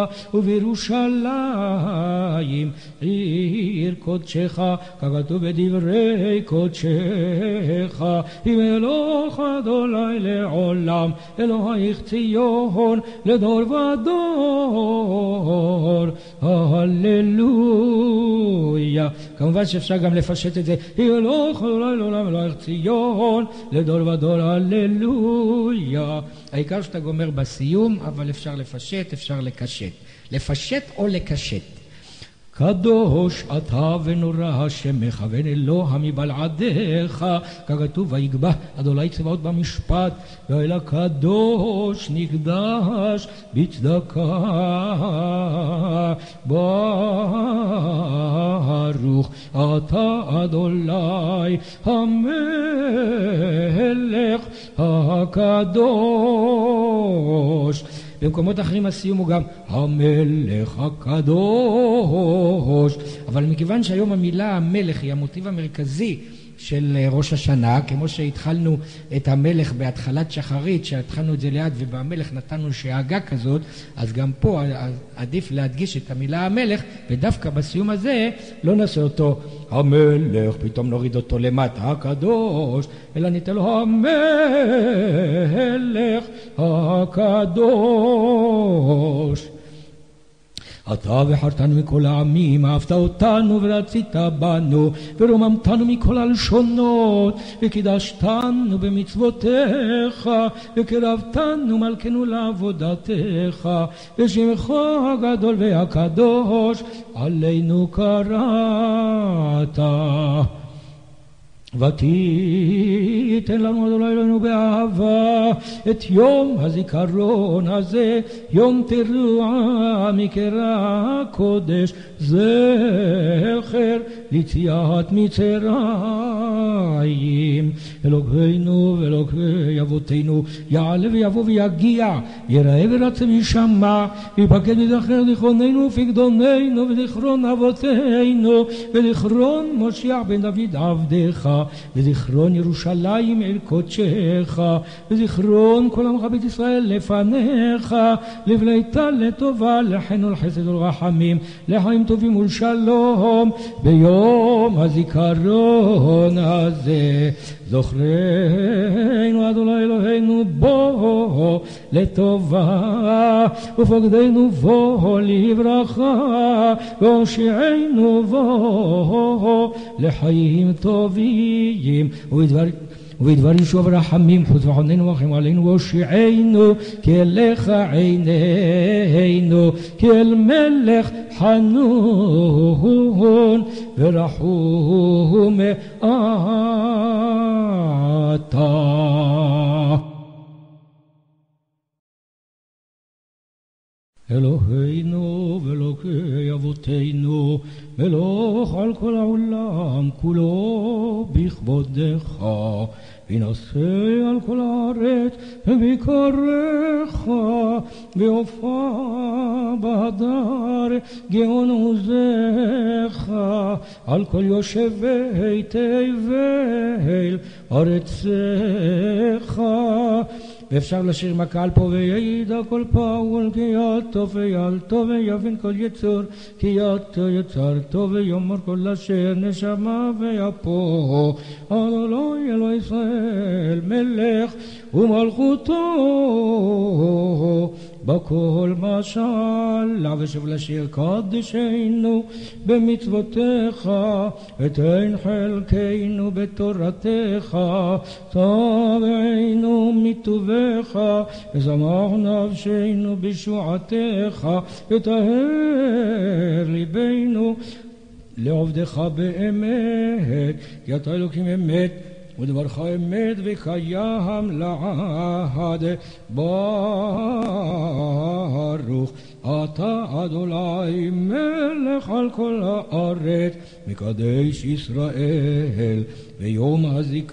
ובירושלים עיר קודשך ככתוב בדברי קודשך ימלוך אדוני לעולם אלוהיך ציון לדור ודור הללויה. כמובן שאפשר גם לפשט את זה, ימלוך אדוני לעולם אלוהיך ציון לדור ודור הללויה. העיקר שאתה גומר בסיום, אבל אפשר לפשט, אפשר לקשט. לפשט או לקשט. קדוש אתה ונורא השמך ונלוה מבלעדיך ככתוב ויגבה אדוני צבאות במשפט ואל הקדוש נקדש בצדקה ברוך אתה אדוני המלך הקדוש. במקומות אחרים הסיום הוא גם המלך הקדוש, אבל מכיוון שהיום המילה המלך היא המוטיב המרכזי של ראש השנה, כמו שהתחלנו את המלך בהתחלת שחרית, שהתחלנו את זה ליד ובמלך נתנו שאגה כזאת, אז גם פה עדיף להדגיש את המילה המלך, ודווקא בסיום הזה לא נעשה אותו המלך, פתאום נוריד אותו למטה הקדוש, אלא ניתן לו המלך הקדוש. אתה בחרתנו מכל העמים, אהבת אותנו ורצית בנו, ורוממתנו מכל הלשונות, וקידשתנו במצוותיך, וקרבתנו מלכנו לעבודתך, ושמך הגדול והקדוש עלינו קראת. ותיתן לנו אדוני אלוהינו באהבה את יום הזיכרון הזה, יום תרועה מקרא קודש, זכר ליציאת מצרים. אלוהינו ואלוהי אבותינו יעלה ויבוא ויגיע, יראה ורצה וישמע, ויפקד ויזכר זיכרוננו ופקדוננו וזיכרון אבותינו וזיכרון משיח בן דוד עבדך, וזיכרון ירושלים אל קודשך, וזיכרון כל עמך בית ישראל לפניך, לבליתה לטובה, לחן ולחסד ולרחמים, לחיים טובים ולשלום ביום הזיכרון הזה. זוכרנו אדוני אלוהינו בו לטובה, ופקדנו בו לברכה, והושיענו בו לחיים טובים, ובדבר ישוע ורחמים חוץ וחוננו ורחם עלינו, והושיענו כי אליך עינינו, כי אל מלך חנון ורחום אתה. אלוהינו ואלוהי אבותינו, מלוך על כל העולם כולו בכבודך, ונשא על כל הארץ וביקרך, והופע בהדר גאון עוזך על כל יושבי תבל ארצך. ואפשר לשיר מהקהל פה, וידע כל פעול כי יטוב וילטוב ויבין כל יצור כי יצרתו, ויאמר כל אשר נשמה ויפו אדוני אלוהי ישראל מלך ומלכותו בכל משל. ושוב לשיר קדשנו במצוותיך, ותן חלקנו בתורתך, תבענו מטובך, ושמח נפשנו בישועתך, וטהר ליבנו לעובדך באמת, כי אתה אלוקים אמת ודברך אמת וקיים לעד. ברוך אתה אדוני מלך על כל הארץ, מקדש ישראל ביום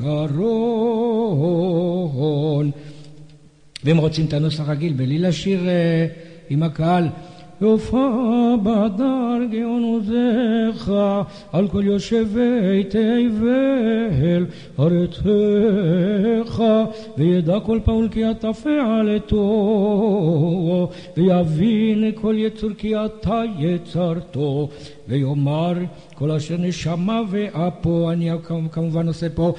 הזיכרון. והם רוצים את הנוסח רגיל בלי לשיר עם הקהל. יופה בדר גאון עוזך על כל יושבי תבל ארצך, וידע כל פעול כי אתה פעלתו, ויבין כל יצור כי אתה יצרתו, ויאמר כל אשר נשמה ואפו, אני כמובן עושה פה,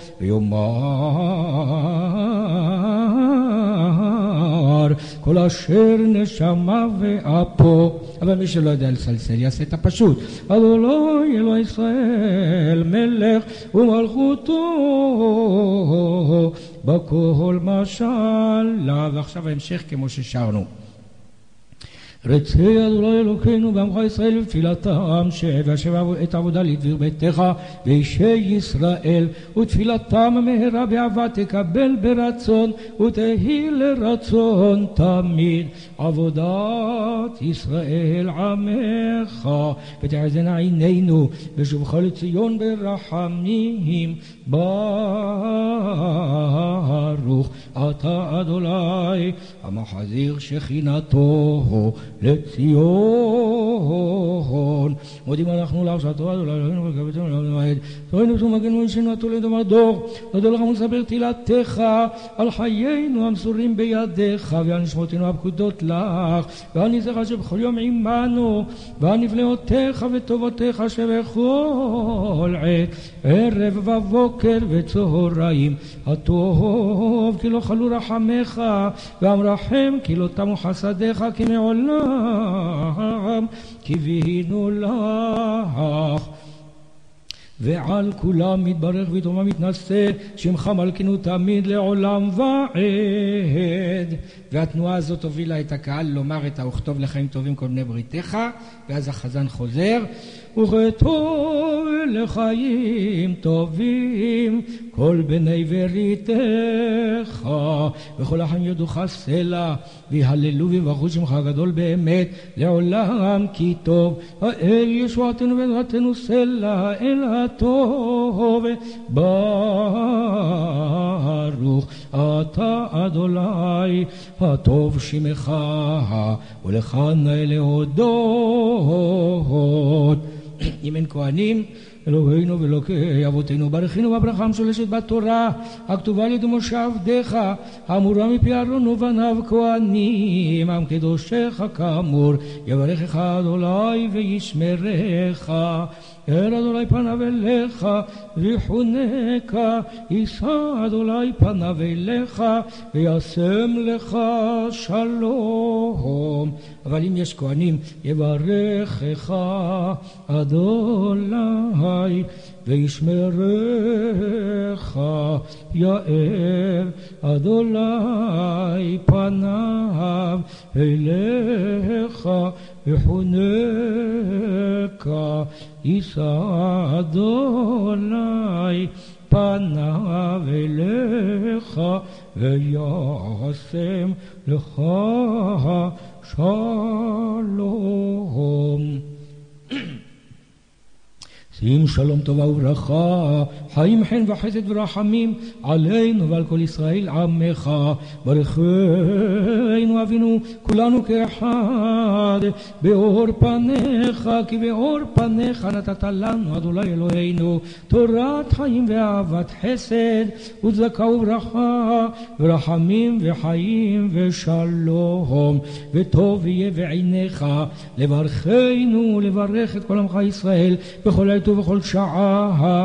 ויאמר כל אשר נשמה ואפו. אבל מי שלא יודע לסלסל יעשה את הפשוט. אדוני אלוהי ישראל מלך ומלכותו בכל משלה. ועכשיו ההמשך כמו ששרנו. רצה אדוני אלוקינו בעמך ישראל ותפילתם והשב את עבודה לדביר ביתך ואישי ישראל, ותפילתם מהרה באהבה תקבל ברצון ותהי לרצון תמיד עבודת ישראל עמך. ותחזינה עינינו בשובך לציון ברחמים. ברוך אתה אדוני המחזיר שכינתו לציון. מודים אנחנו להרשתו אדוני אלוהינו ולקבצנו למועד תורנו ומגנו אישנו התולד ומדור. נודה לך ונספר תהילתך על חיינו המסורים בידיך ועל נשמותינו הפקודות לך ועל ניסיך שבכל יום עמנו ועל נפלאותיך וטובותיך שבכל עת ערב ובוקר וצהריים. הטוב כי לא חלו רחמך והמרחם כי לא תמו חסדיך כי מעולם קיווינו לך. ועל כולם מתברך ויתומה מתנשא שמך מלכנו תמיד לעולם ועד. והתנועה הזאת הובילה את הקהל לומר את וכתוב לחיים טובים כל בני בריתך, ואז החזן חוזר וכתוב לחיים טובים כל בני בריתך, וכל החיים יודוך סלע ויהללו ויברכו שמך הגדול באמת לעולם כי טוב. האל ישועתנו ועזרתנו סלע אל הטוב. ברוך אתה אדוני הטוב שמך ולך נאה להודות. אם אין כהנים אלוהינו ואלוקי אבותינו ברכינו בברכה המשולשת בתורה הכתובה על ידי משה עבדיך האמורה מפי אהרון ובניו כהנים עם קדושך כאמור. יברכך אדוני וישמרך, אל אדוני פניו אליך ויחונקה, יישא אדוני פניו אליך וישם לך שלום. אבל אם יש כהנים יברכך אדוני וישמרך, יאר אדוני פניו אליך ויחונקה, יישא אדוני פניו אליך וישם לך שלום. שים שלום טובה וברכה, חיים חן וחסד ורחמים עלינו ועל כל ישראל עמך. ברכנו אבינו כולנו כאחד באור פניך, כי באור פניך נתת לנו אדוני אלוהינו תורת חיים ואהבת חסד וצדקה וברכה ורחמים וחיים ושלום. וטוב יהיה בעיניך לברכנו ולברך את כל עמך ישראל בכל עת ובכל שעה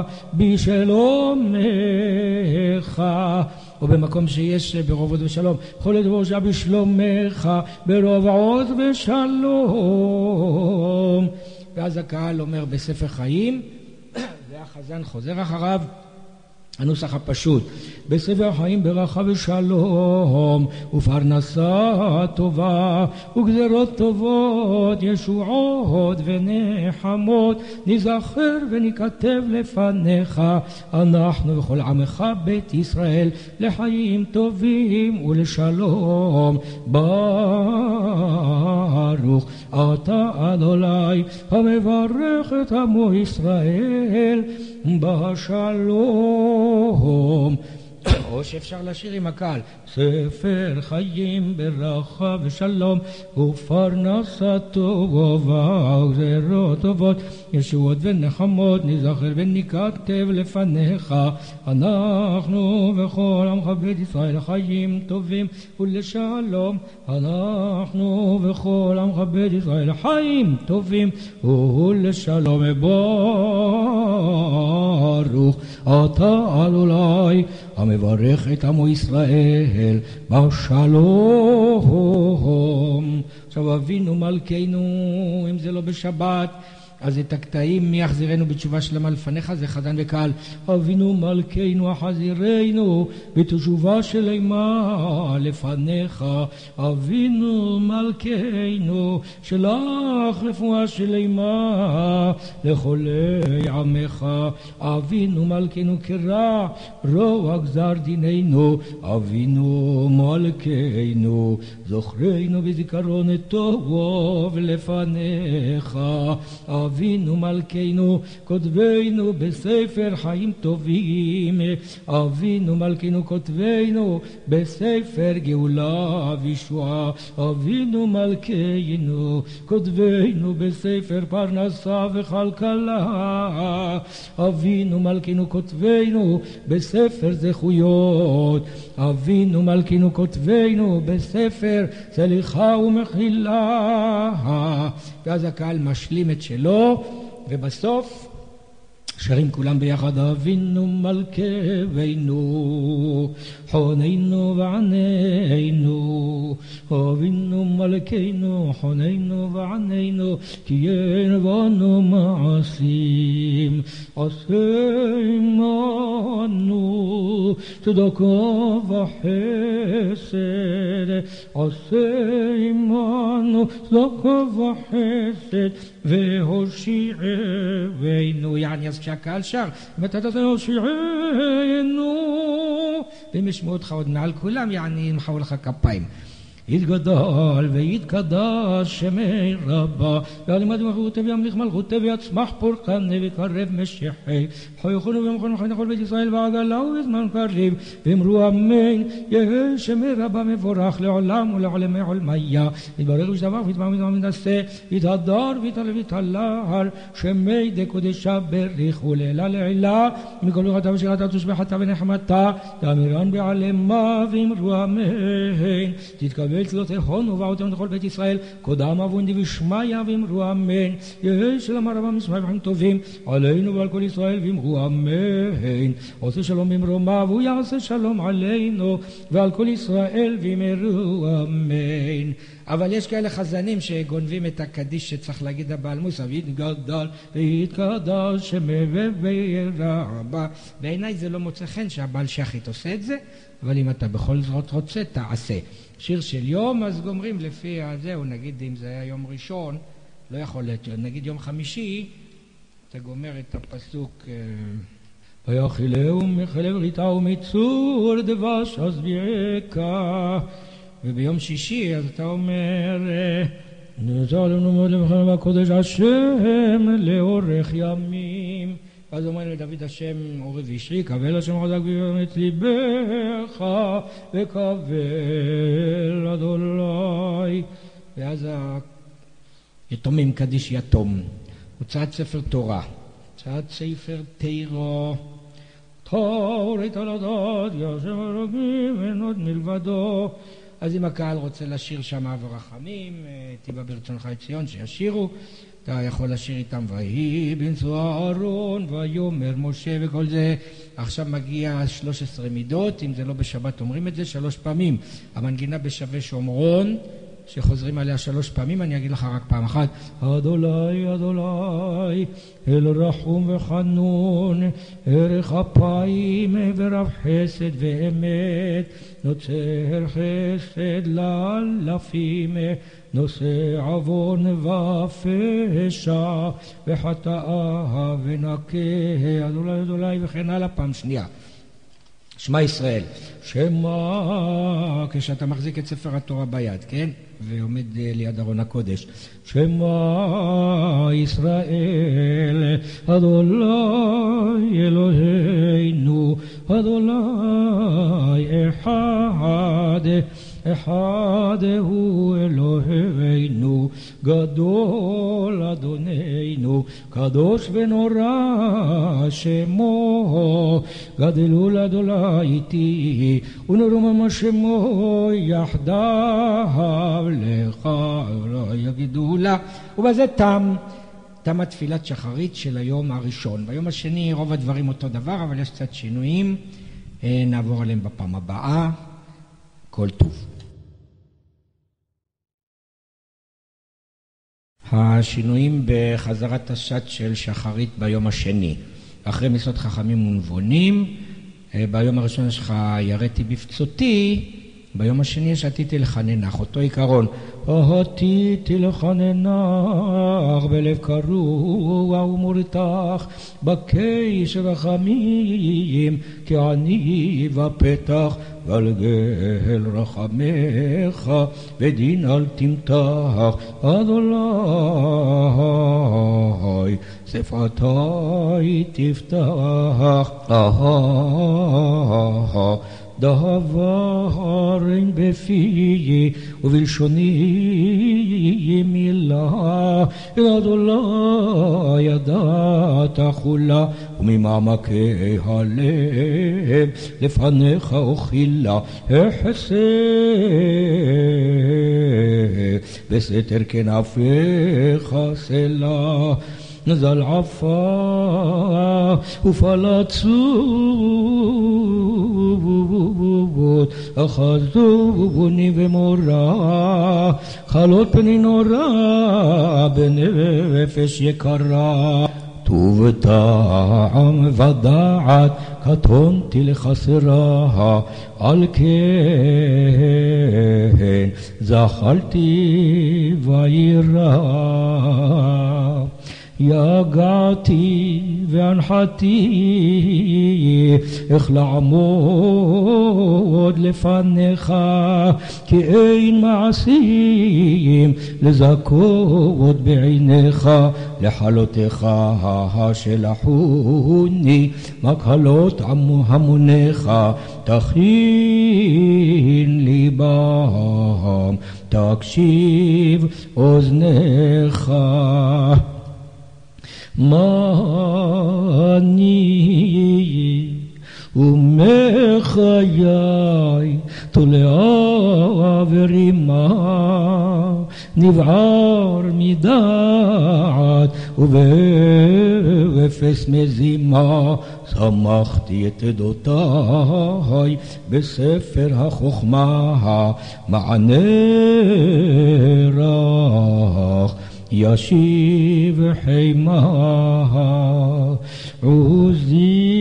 בשלומך. ובמקום שיש ברוב עוד ושלום בכל עת ובכל שעה בשלומך ברוב עוד ושלום. ואז הקהל אומר בספר חיים והחזן חוזר אחריו הנוסח הפשוט, בספר חיים ברכה ושלום ופרנסה טובה וגזרות טובות ישועות ונחמות נזכר וניכתב לפניך אנחנו וכל עמך בית ישראל לחיים טובים ולשלום ברוך אתה אדוני המברך את עמו ישראל בשלום. או שאפשר לשיר עם הקהל ספר חיים ברכה ושלום ופרנסה טובה וגזרות טובות ישועות ונחמות נזכר וניכתב לפניך אנחנו וכל עמך בית ישראל חיים טובים ולשלום אנחנו וכל עמך בית ישראל חיים טובים ולשלום ברוך אתה אדוני המברך את עמו ישראל בשלום. עכשיו אבינו מלכנו, אם זה לא בשבת אז את הקטעים מי יחזירנו בתשובה שלמה לפניך זה חזן וקהל. אבינו מלכנו החזירנו בתשובה שלמה לפניך אבינו מלכנו שלח רפואה שלמה לחולי עמך אבינו מלכנו קרע רוע גזר דיננו אבינו מלכנו זוכרנו בזיכרון טוב לפניך אבינו מלכנו כותבנו בספר חיים טובים אבינו מלכנו כותבנו בספר גאולה וישועה אבינו מלכנו כותבנו בספר פרנסה וכלכלה אבינו מלכנו כותבנו בספר זכויות אבינו מלכנו כותבנו בספר סליחה ומחילה. ואז הקהל משלים את שלו ובסוף שרים כולם ביחד אבינו מלכנו חוננו ועננו אבינו מלכנו חוננו ועננו כי אין בנו מעשים עשה עמנו צדקה וחסד עשה עמנו צדקה וחסד והושיענו יעני אז כשהקהל שר ואתה תושיענו והם ישמעו אותך עוד מעל כולם יעני ימחאו לך כפיים יתגדל ויתקדש שמי רבה ועלימת מלכות וימליך מלכות ויצמח פורקן ויקרב משיחי חיוכנו וימכנו חיים לכל בית ישראל ועגלה ובזמן קריב ואמרו אמן יהי שמי רבה מבורך לעולם ולעולמי עולמיה יתברך ושתבח ויתמם ונעשה יתהדר ויתעלה ויתהלל שמי דקודשה בריך ולעילה לעילה מכל ברכתה ושירתה ותשבחתה ונחמתה תאמירן בעלמה ואמרו אמן תתקבל צלותיכון ובעותם לכל בית ישראל קודם אבונדי ושמיה ואמרו אמן יהי שלום הרבה משמעי וחיים טובים עלינו ועל כל ישראל ואמרו אמן עושה שלום במרומיו והוא יעשה שלום עלינו ועל כל ישראל ואמרו אמן. אבל יש כאלה חזנים שגונבים את הקדיש שצריך להגיד הבעל מוסף יתגדל ויתקדש שמי וירבה. בעיניי זה לא מוצא חן שהבעל שחית עושה את זה, אבל אם אתה בכל זאת רוצה תעשה. שיר של יום אז גומרים לפי הזהו, נגיד אם זה היה יום ראשון לא יכול להיות, נגיד יום חמישי אתה גומר את הפסוק ויאכילהו מחלב ריתה ומצור דבש אזביעך וביום שישי אז אתה אומר נזל לנו מאוד למחנה והקודש השם לאורך ימים אז אומרים לדוד השם עורב אישי קבל השם חזק ואומץ ליבך וקבל אדוני. ואז היתומים קדיש יתום הוצאת ספר תורה הוצאת ספר תירו תורת על הדעת ישם הרבים אין עוד מלבדו. אז אם הקהל רוצה לשיר שם ורחמים תיבא ברצונך את ציון שישירו אתה יכול לשיר איתם ויהי בנשוא אהרון ויאמר משה וכל זה. עכשיו מגיע 13 מידות, אם זה לא בשבת אומרים את זה 3 פעמים. המנגינה בשווה שומרון שחוזרים עליה 3 פעמים, אני אגיד לך רק פעם אחת. אדוני, אדוני, אל רחום וחנון, ערך אפיים ורב חסד ואמת, נוצר חסד לאלפים, נושא עוון ופשע, וחטאה ונקה, אדוני, אדוני, וכן הלאה. פעם שנייה. שמע ישראל, שמע, כשאתה מחזיק את ספר התורה ביד, כן? ועומד ליד ארון הקודש. שמע ישראל, אדוני אלוהינו, אדוני אחד, אחד הוא אלוהינו, גדול אדוננו, קדוש ונורא שמו, גדלו לאדוני איתי, ונרומם שמו יחדיו לך, לא יגידו לה. ובזה תמה תפילת שחרית של היום הראשון. ביום השני רוב הדברים אותו דבר, אבל יש קצת שינויים, נעבור עליהם בפעם הבאה. כל טוב. השינויים בחזרת השת של שחרית ביום השני. אחרי מסעות חכמים ונבונים, ביום הראשון יש לך ירדתי בפצותי, ביום השני שתיתי לחננך. אותו עיקרון, הטיתי לחננך בלב קרוע ומורתח, בקש רחמים כי אני בפתח, ועל גל רחמך ודין אל תמתח, אדוני שפתי תפתח, דבר אין בפי ובלשוני מילה, אדוני ידעת חולה וממעמקי הלב לפניך אוכילה, החסה בסתר כנפיך סלה, נזל עפה ופלצות אחזוני ומורה, חלות פני נורא בנפש יקרה, טוב טעם ודעת קטונתי לחסרה, על כן זחלתי וירא, יגעתי והנחתי איך לעמוד לפניך, כי אין מעשים לזכות בעיניך, לחלותיך שלחוני מקהלות המוניך, תכין ליבם תקשיב אוזניך. מה אני ומחיי תולעה ורימה, נבער מדעת ובאפס מזימה, שמחתי את עדותיי בספר החוכמה, מענה רך ישיב חימה, עוזי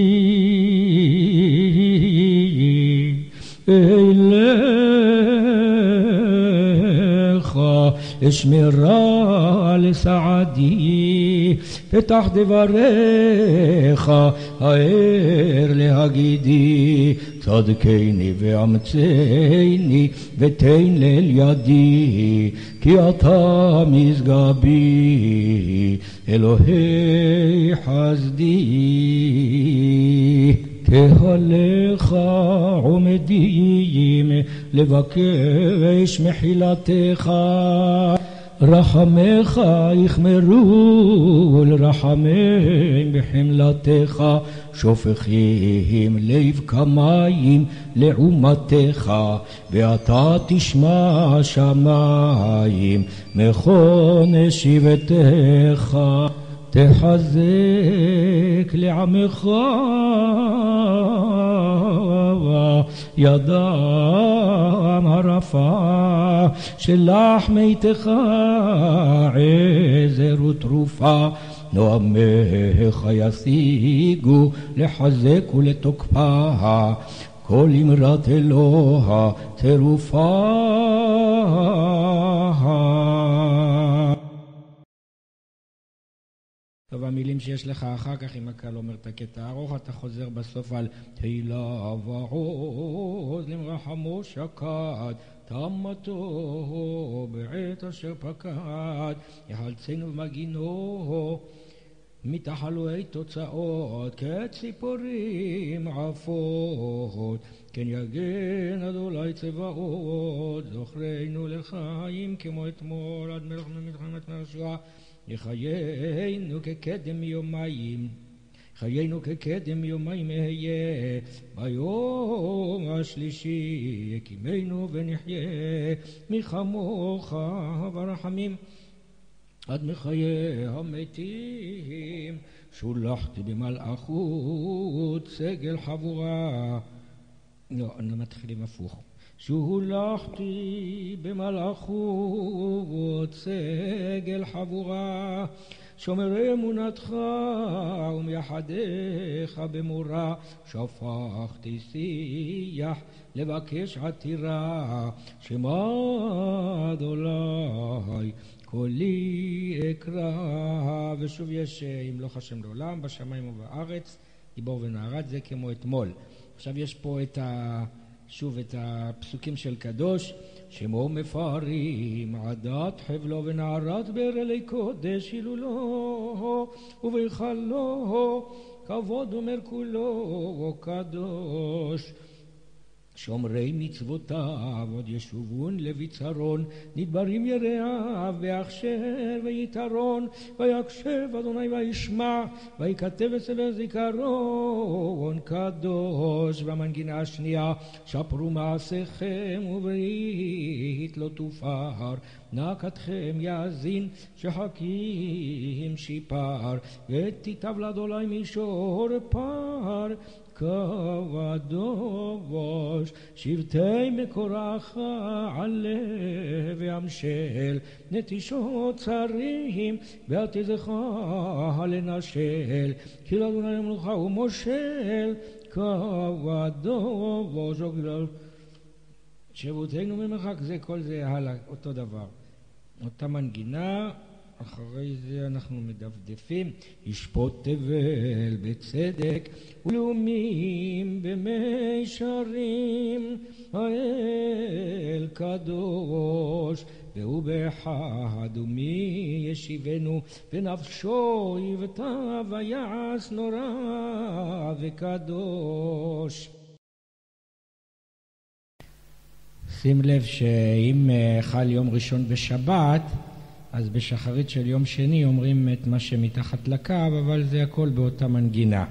אליך אשמרה לסעדי, פתח דבריך הער להגידי, צדקני ואמצני ותן ליל ידי, כי אתה משגבי אלוהי חסדי. כהליך עומדים לבקש מחילתך, רחמך יחמרו לרחמם בחמלתך, שופכים לב כמים לעומתך, ואתה תשמע שמיים מכון שיבתך, תחזק לעמך ידם הרפה, שלח מיתך עזר ותרופה, נועמך ישיגו לחזק ולתוקפה, כל אמרת אלוה תרופה. טוב, המילים שיש לך אחר כך, אם הקהל אומר את הקטע ארוך, אתה חוזר בסוף על תהילה ועוז למרחמו שקד, תמתו בעת אשר פקד, יחלצנו ומגינו מתחלואי תוצאות, כציפורים עפות, כן יגן אדוני צבאות, זוכרנו לחיים כמו אתמול, עד מלך ממלחמת מרשע, יחיינו כקדם יומיים, חיינו כקדם יומיים אהיה, ביום השלישי יקימנו ונחיה, מחמוך ברחמים עד מחיי המתים. שולחתי במלאכות סגל חבורה, לא, מתחילים הפוך. שולחתי במלאכות סגל חבורה, שומר אמונתך ומייחדיך במורה, שפכתי שיח לבקש עתירה, שמע אדוני קולי אקרא. ושוב יש ימלוך השם לעולם בשמיים ובארץ, גיבור ונערת, זה כמו אתמול. עכשיו יש פה שוב את הפסוקים של קדוש, שמו מפארים עדת חבלו ונערת בארלי קודש הילולו ובהיכלו, כבוד אומר כולו קדוש. שומרי מצוותיו עוד ישובון לביצרון, נדברים יראיו והכשר ויתרון, ויקשב אדוני וישמע, ויכתב אצל הזיכרון קדוש. והמנגינה השנייה, שפרו מעשיכם וברית לא תופר, נקתכם יאזין שחכים שיפר, ותיטב לאדוני מישור פר, כבדובוש שבטי מקורך עלה והמשל, נטישות צרים בעתידך לנשל, כי לאדוני המלוכה ומושל, כבדובוש. שבותנו ממרחק, זה כל זה הלאה, אותו דבר, אותה מנגינה. אחרי זה אנחנו מדפדפים, ישפוט תבל בצדק ולאומים במישרים, האל קדוש והוא באחד, ומי ישיבנו ונפשו יבטא ויעש נורא וקדוש. שים לב שאם חל יום ראשון בשבת, אז בשחרית של יום שני אומרים את מה שמתחת לקו, אבל זה הכל באותה מנגינה.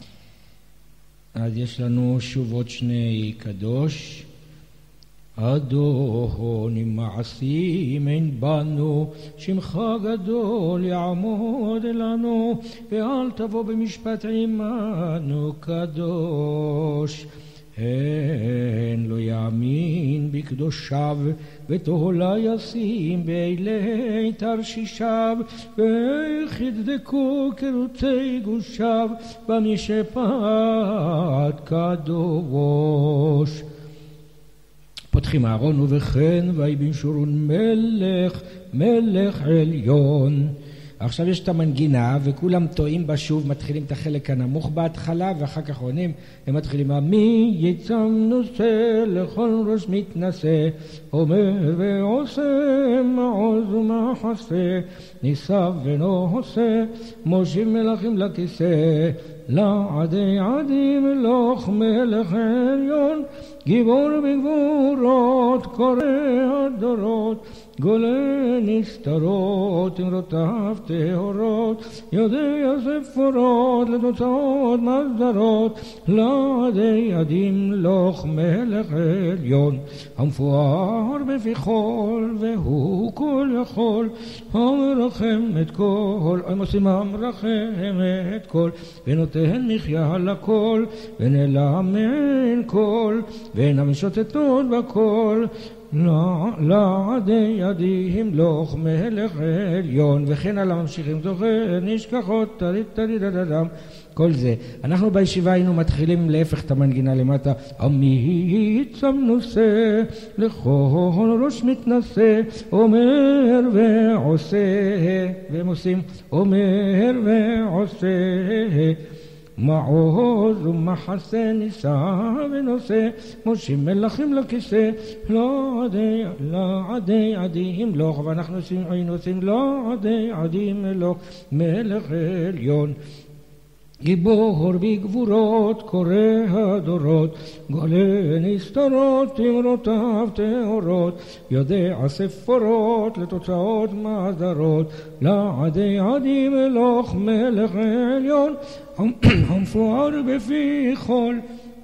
אז יש לנו שוב עוד שני קדוש. אדון מעשים אין בנו, שמך גדול יעמוד לנו, ואל תבוא במשפט עמנו קדוש. הן לא יאמין בקדושיו, ותהולה ישים באילי תרשישיו, ואיך ידדקו כרותי גושיו במשפט קדוש. פותחים אהרון ובכן ויהי בנשורון מלך, מלך עליון. עכשיו יש את המנגינה וכולם טועים בה שוב, מתחילים את החלק הנמוך בהתחלה ואחר כך עונים, הם מתחילים מי יצם נושא לכל ראש מתנשא, אומר ועושה מעוז ומחסה, ניסה ונושא מושיב מלכים לכיסא, לעדי עדי מלוך מלך עליון, גיבור בגבורות קורא הדורות, גולה נסתרות אמרותיו טהורות, יודע ספורות לתוצאות מסדרות, לעדי עדים מלוך מלך עליון, המפואר בפי חול והוא כל יכול, המרחם את כל, המושים המרחם את כל, ונותן מחיה לכל, ונעלם אין כל, ואין המשוטטות בכל, לעדי עדי המלוך מלך עליון, וכן על הממשיכים זוכר נשכחות תריד תריד אדם. כל זה. אנחנו בישיבה היינו מתחילים להפך את המנגינה למטה. עמי צם נושא לכל ראש מתנשא, אומר ועושה, והם עושים אומר ועושה, מעוז ומחסה ניסה ונושא, מושים מלכים לכיסא, לעדי עדי המלוך, ואנחנו היינו עושים לעדי עדי המלוך מלך עליון. גיבור בגבורות קורא הדורות, גולה נסתרות אמרותיו טהורות, יודע ספורות לתוצאות מעזרות, לעדי עדי מלוך מלך עליון, המפואר בפי חול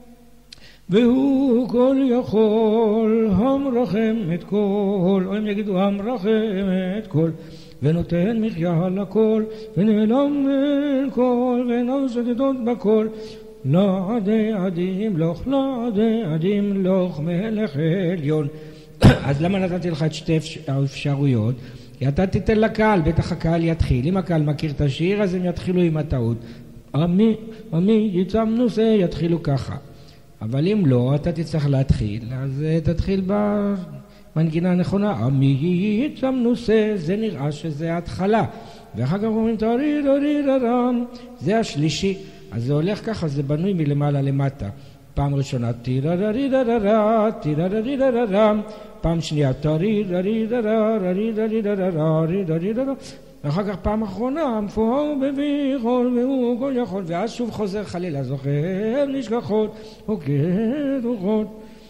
והוא כל יכול, המרחם את כל, או הם יגידו המרחם את כל, ונותן מחיה לכל, ונעלם מן כל, ואינם שתתות בכל. לעדי עדי המלוך, לעדי עדי המלוך מלך עליון. אז למה נתתי לך את שתי האפשרויות? כי אתה תיתן לקהל, בטח הקהל יתחיל. אם הקהל מכיר את השיר, אז הם יתחילו עם הטעות. עמי יצם נושא, יתחילו ככה. אבל אם לא, אתה תצטרך להתחיל, אז תתחיל מנגינה נכונה, עמי יצם נושא, זה נראה שזה ההתחלה, ואחר כך אומרים תריד תריד אדם, זה השלישי, אז זה הולך ככה, זה בנוי מלמעלה למטה. פעם ראשונה תירד תריד אדם, תירד תריד אדם, פעם שנייה תריד תריד אדם, תריד תריד אדם, תריד תריד אדם, ואחר כך פעם אחרונה מפואר בפי חול והוא כל יכול, ואז שוב חוזר חלילה, זוכר נשכחות עוקד רוחות,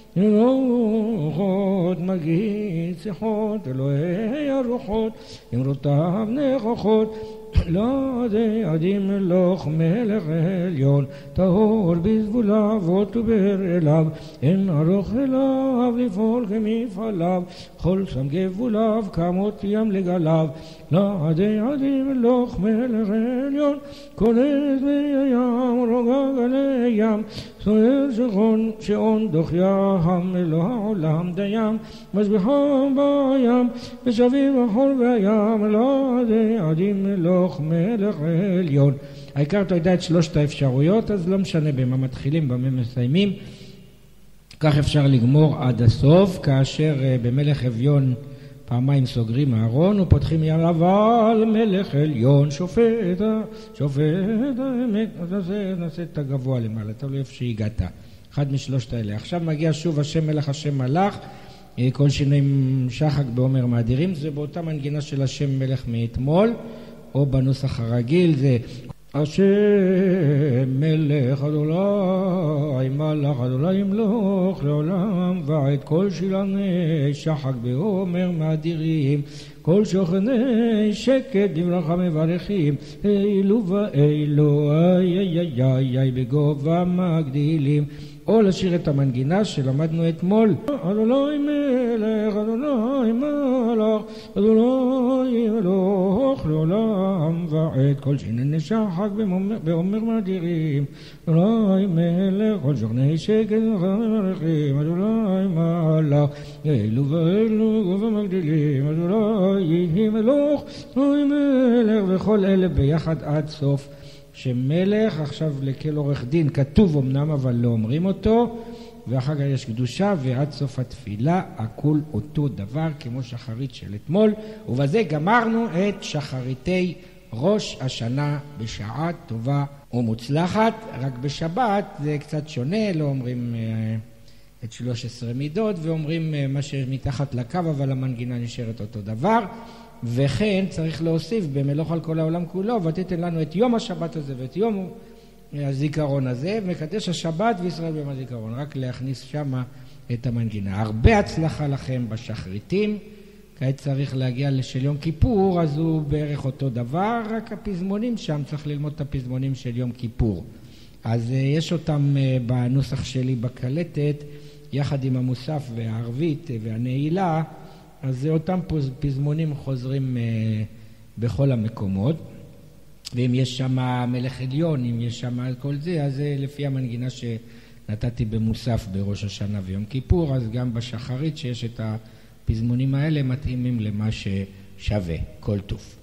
רוחות מגיד שיחות אלוהי הרוחות, אמרותיו נכוחות, לעדי עדי מלוך מלך עליון, טהור בזבוליו וטובר אליו, אין ארוך אליו לפעול כמפעליו, כל שם גבוליו כמות ים לגליו, לעדי עדי מלוך מלך עליון, כונס מים רוגע גלי ים, סוער שעון דוח ים אלוה העולם דיים, משביחם בים ושבים בחול והים, לעדי עדי מלוך מלך עליון. העיקר אתה יודע את שלושת האפשרויות, אז לא משנה במה מתחילים, במה מסיימים. כך אפשר לגמור עד הסוף, כאשר במלך אביון פעמיים סוגרים הארון ופותחים יריו על מלך עליון, שופט האמת. נעשה את הגבוה למעלה, תלוי איפה שהגעת, אחד משלושת האלה. עכשיו מגיע שוב השם מלך השם מלך, כל שיני שחק בעומר מאדירים, זה באותה מנגינה של השם מלך מאתמול, או בנוסח הרגיל זה השם מלך אדוני מלך אדוני ימלוך לעולם ועד, כל שילני שחק בעומר מאדירים, כל שוכני שקט דברך מברכים, אילו ואילו איי בגובה מגדילים. או לשיר את המנגינה שלמדנו אתמול, אדוני מלך אדוני מלך אדוני מלוך לעולם ועד, כל שיני שחק בעומר מאדירים, אדוני מלך כל שוכני שקט דברך מברכים, אדוני מלך אילו ואילו גובה מגדילים, אדוני מלוך אדוני מלך, וכל אלה ביחד עד סוף. שמלך עכשיו לכל עורך דין כתוב אמנם אבל לא אומרים אותו, ואחר כך יש קדושה, ועד סוף התפילה הכל אותו דבר כמו שחרית של אתמול. ובזה גמרנו את שחריתי ראש השנה בשעה טובה ומוצלחת. רק בשבת זה קצת שונה, לא אומרים את 13 מידות ואומרים מה שמתחת לקו, אבל המנגינה נשארת אותו דבר. וכן צריך להוסיף במלוך על כל העולם כולו, ותיתן לנו את יום השבת הזה ואת יום הזיכרון הזה, ומקדש השבת וישראל ביום הזיכרון, רק להכניס שמה את המנגינה. הרבה הצלחה לכם בשחריתים. כעת צריך להגיע של יום כיפור, אז הוא בערך אותו דבר, רק הפזמונים שם, צריך ללמוד את הפזמונים של יום כיפור. אז יש אותם בנוסח שלי בקלטת, יחד עם המוסף והערבית והנעילה, אז זה אותם פזמונים חוזרים בכל המקומות. ואם יש שם מלך עליון, אם יש שם כל זה, אז זה לפי המנגינה נתתי במוסף בראש השנה ויום כיפור, אז גם בשחרית שיש את הפזמונים האלה מתאימים למה ששווה. כל טוב.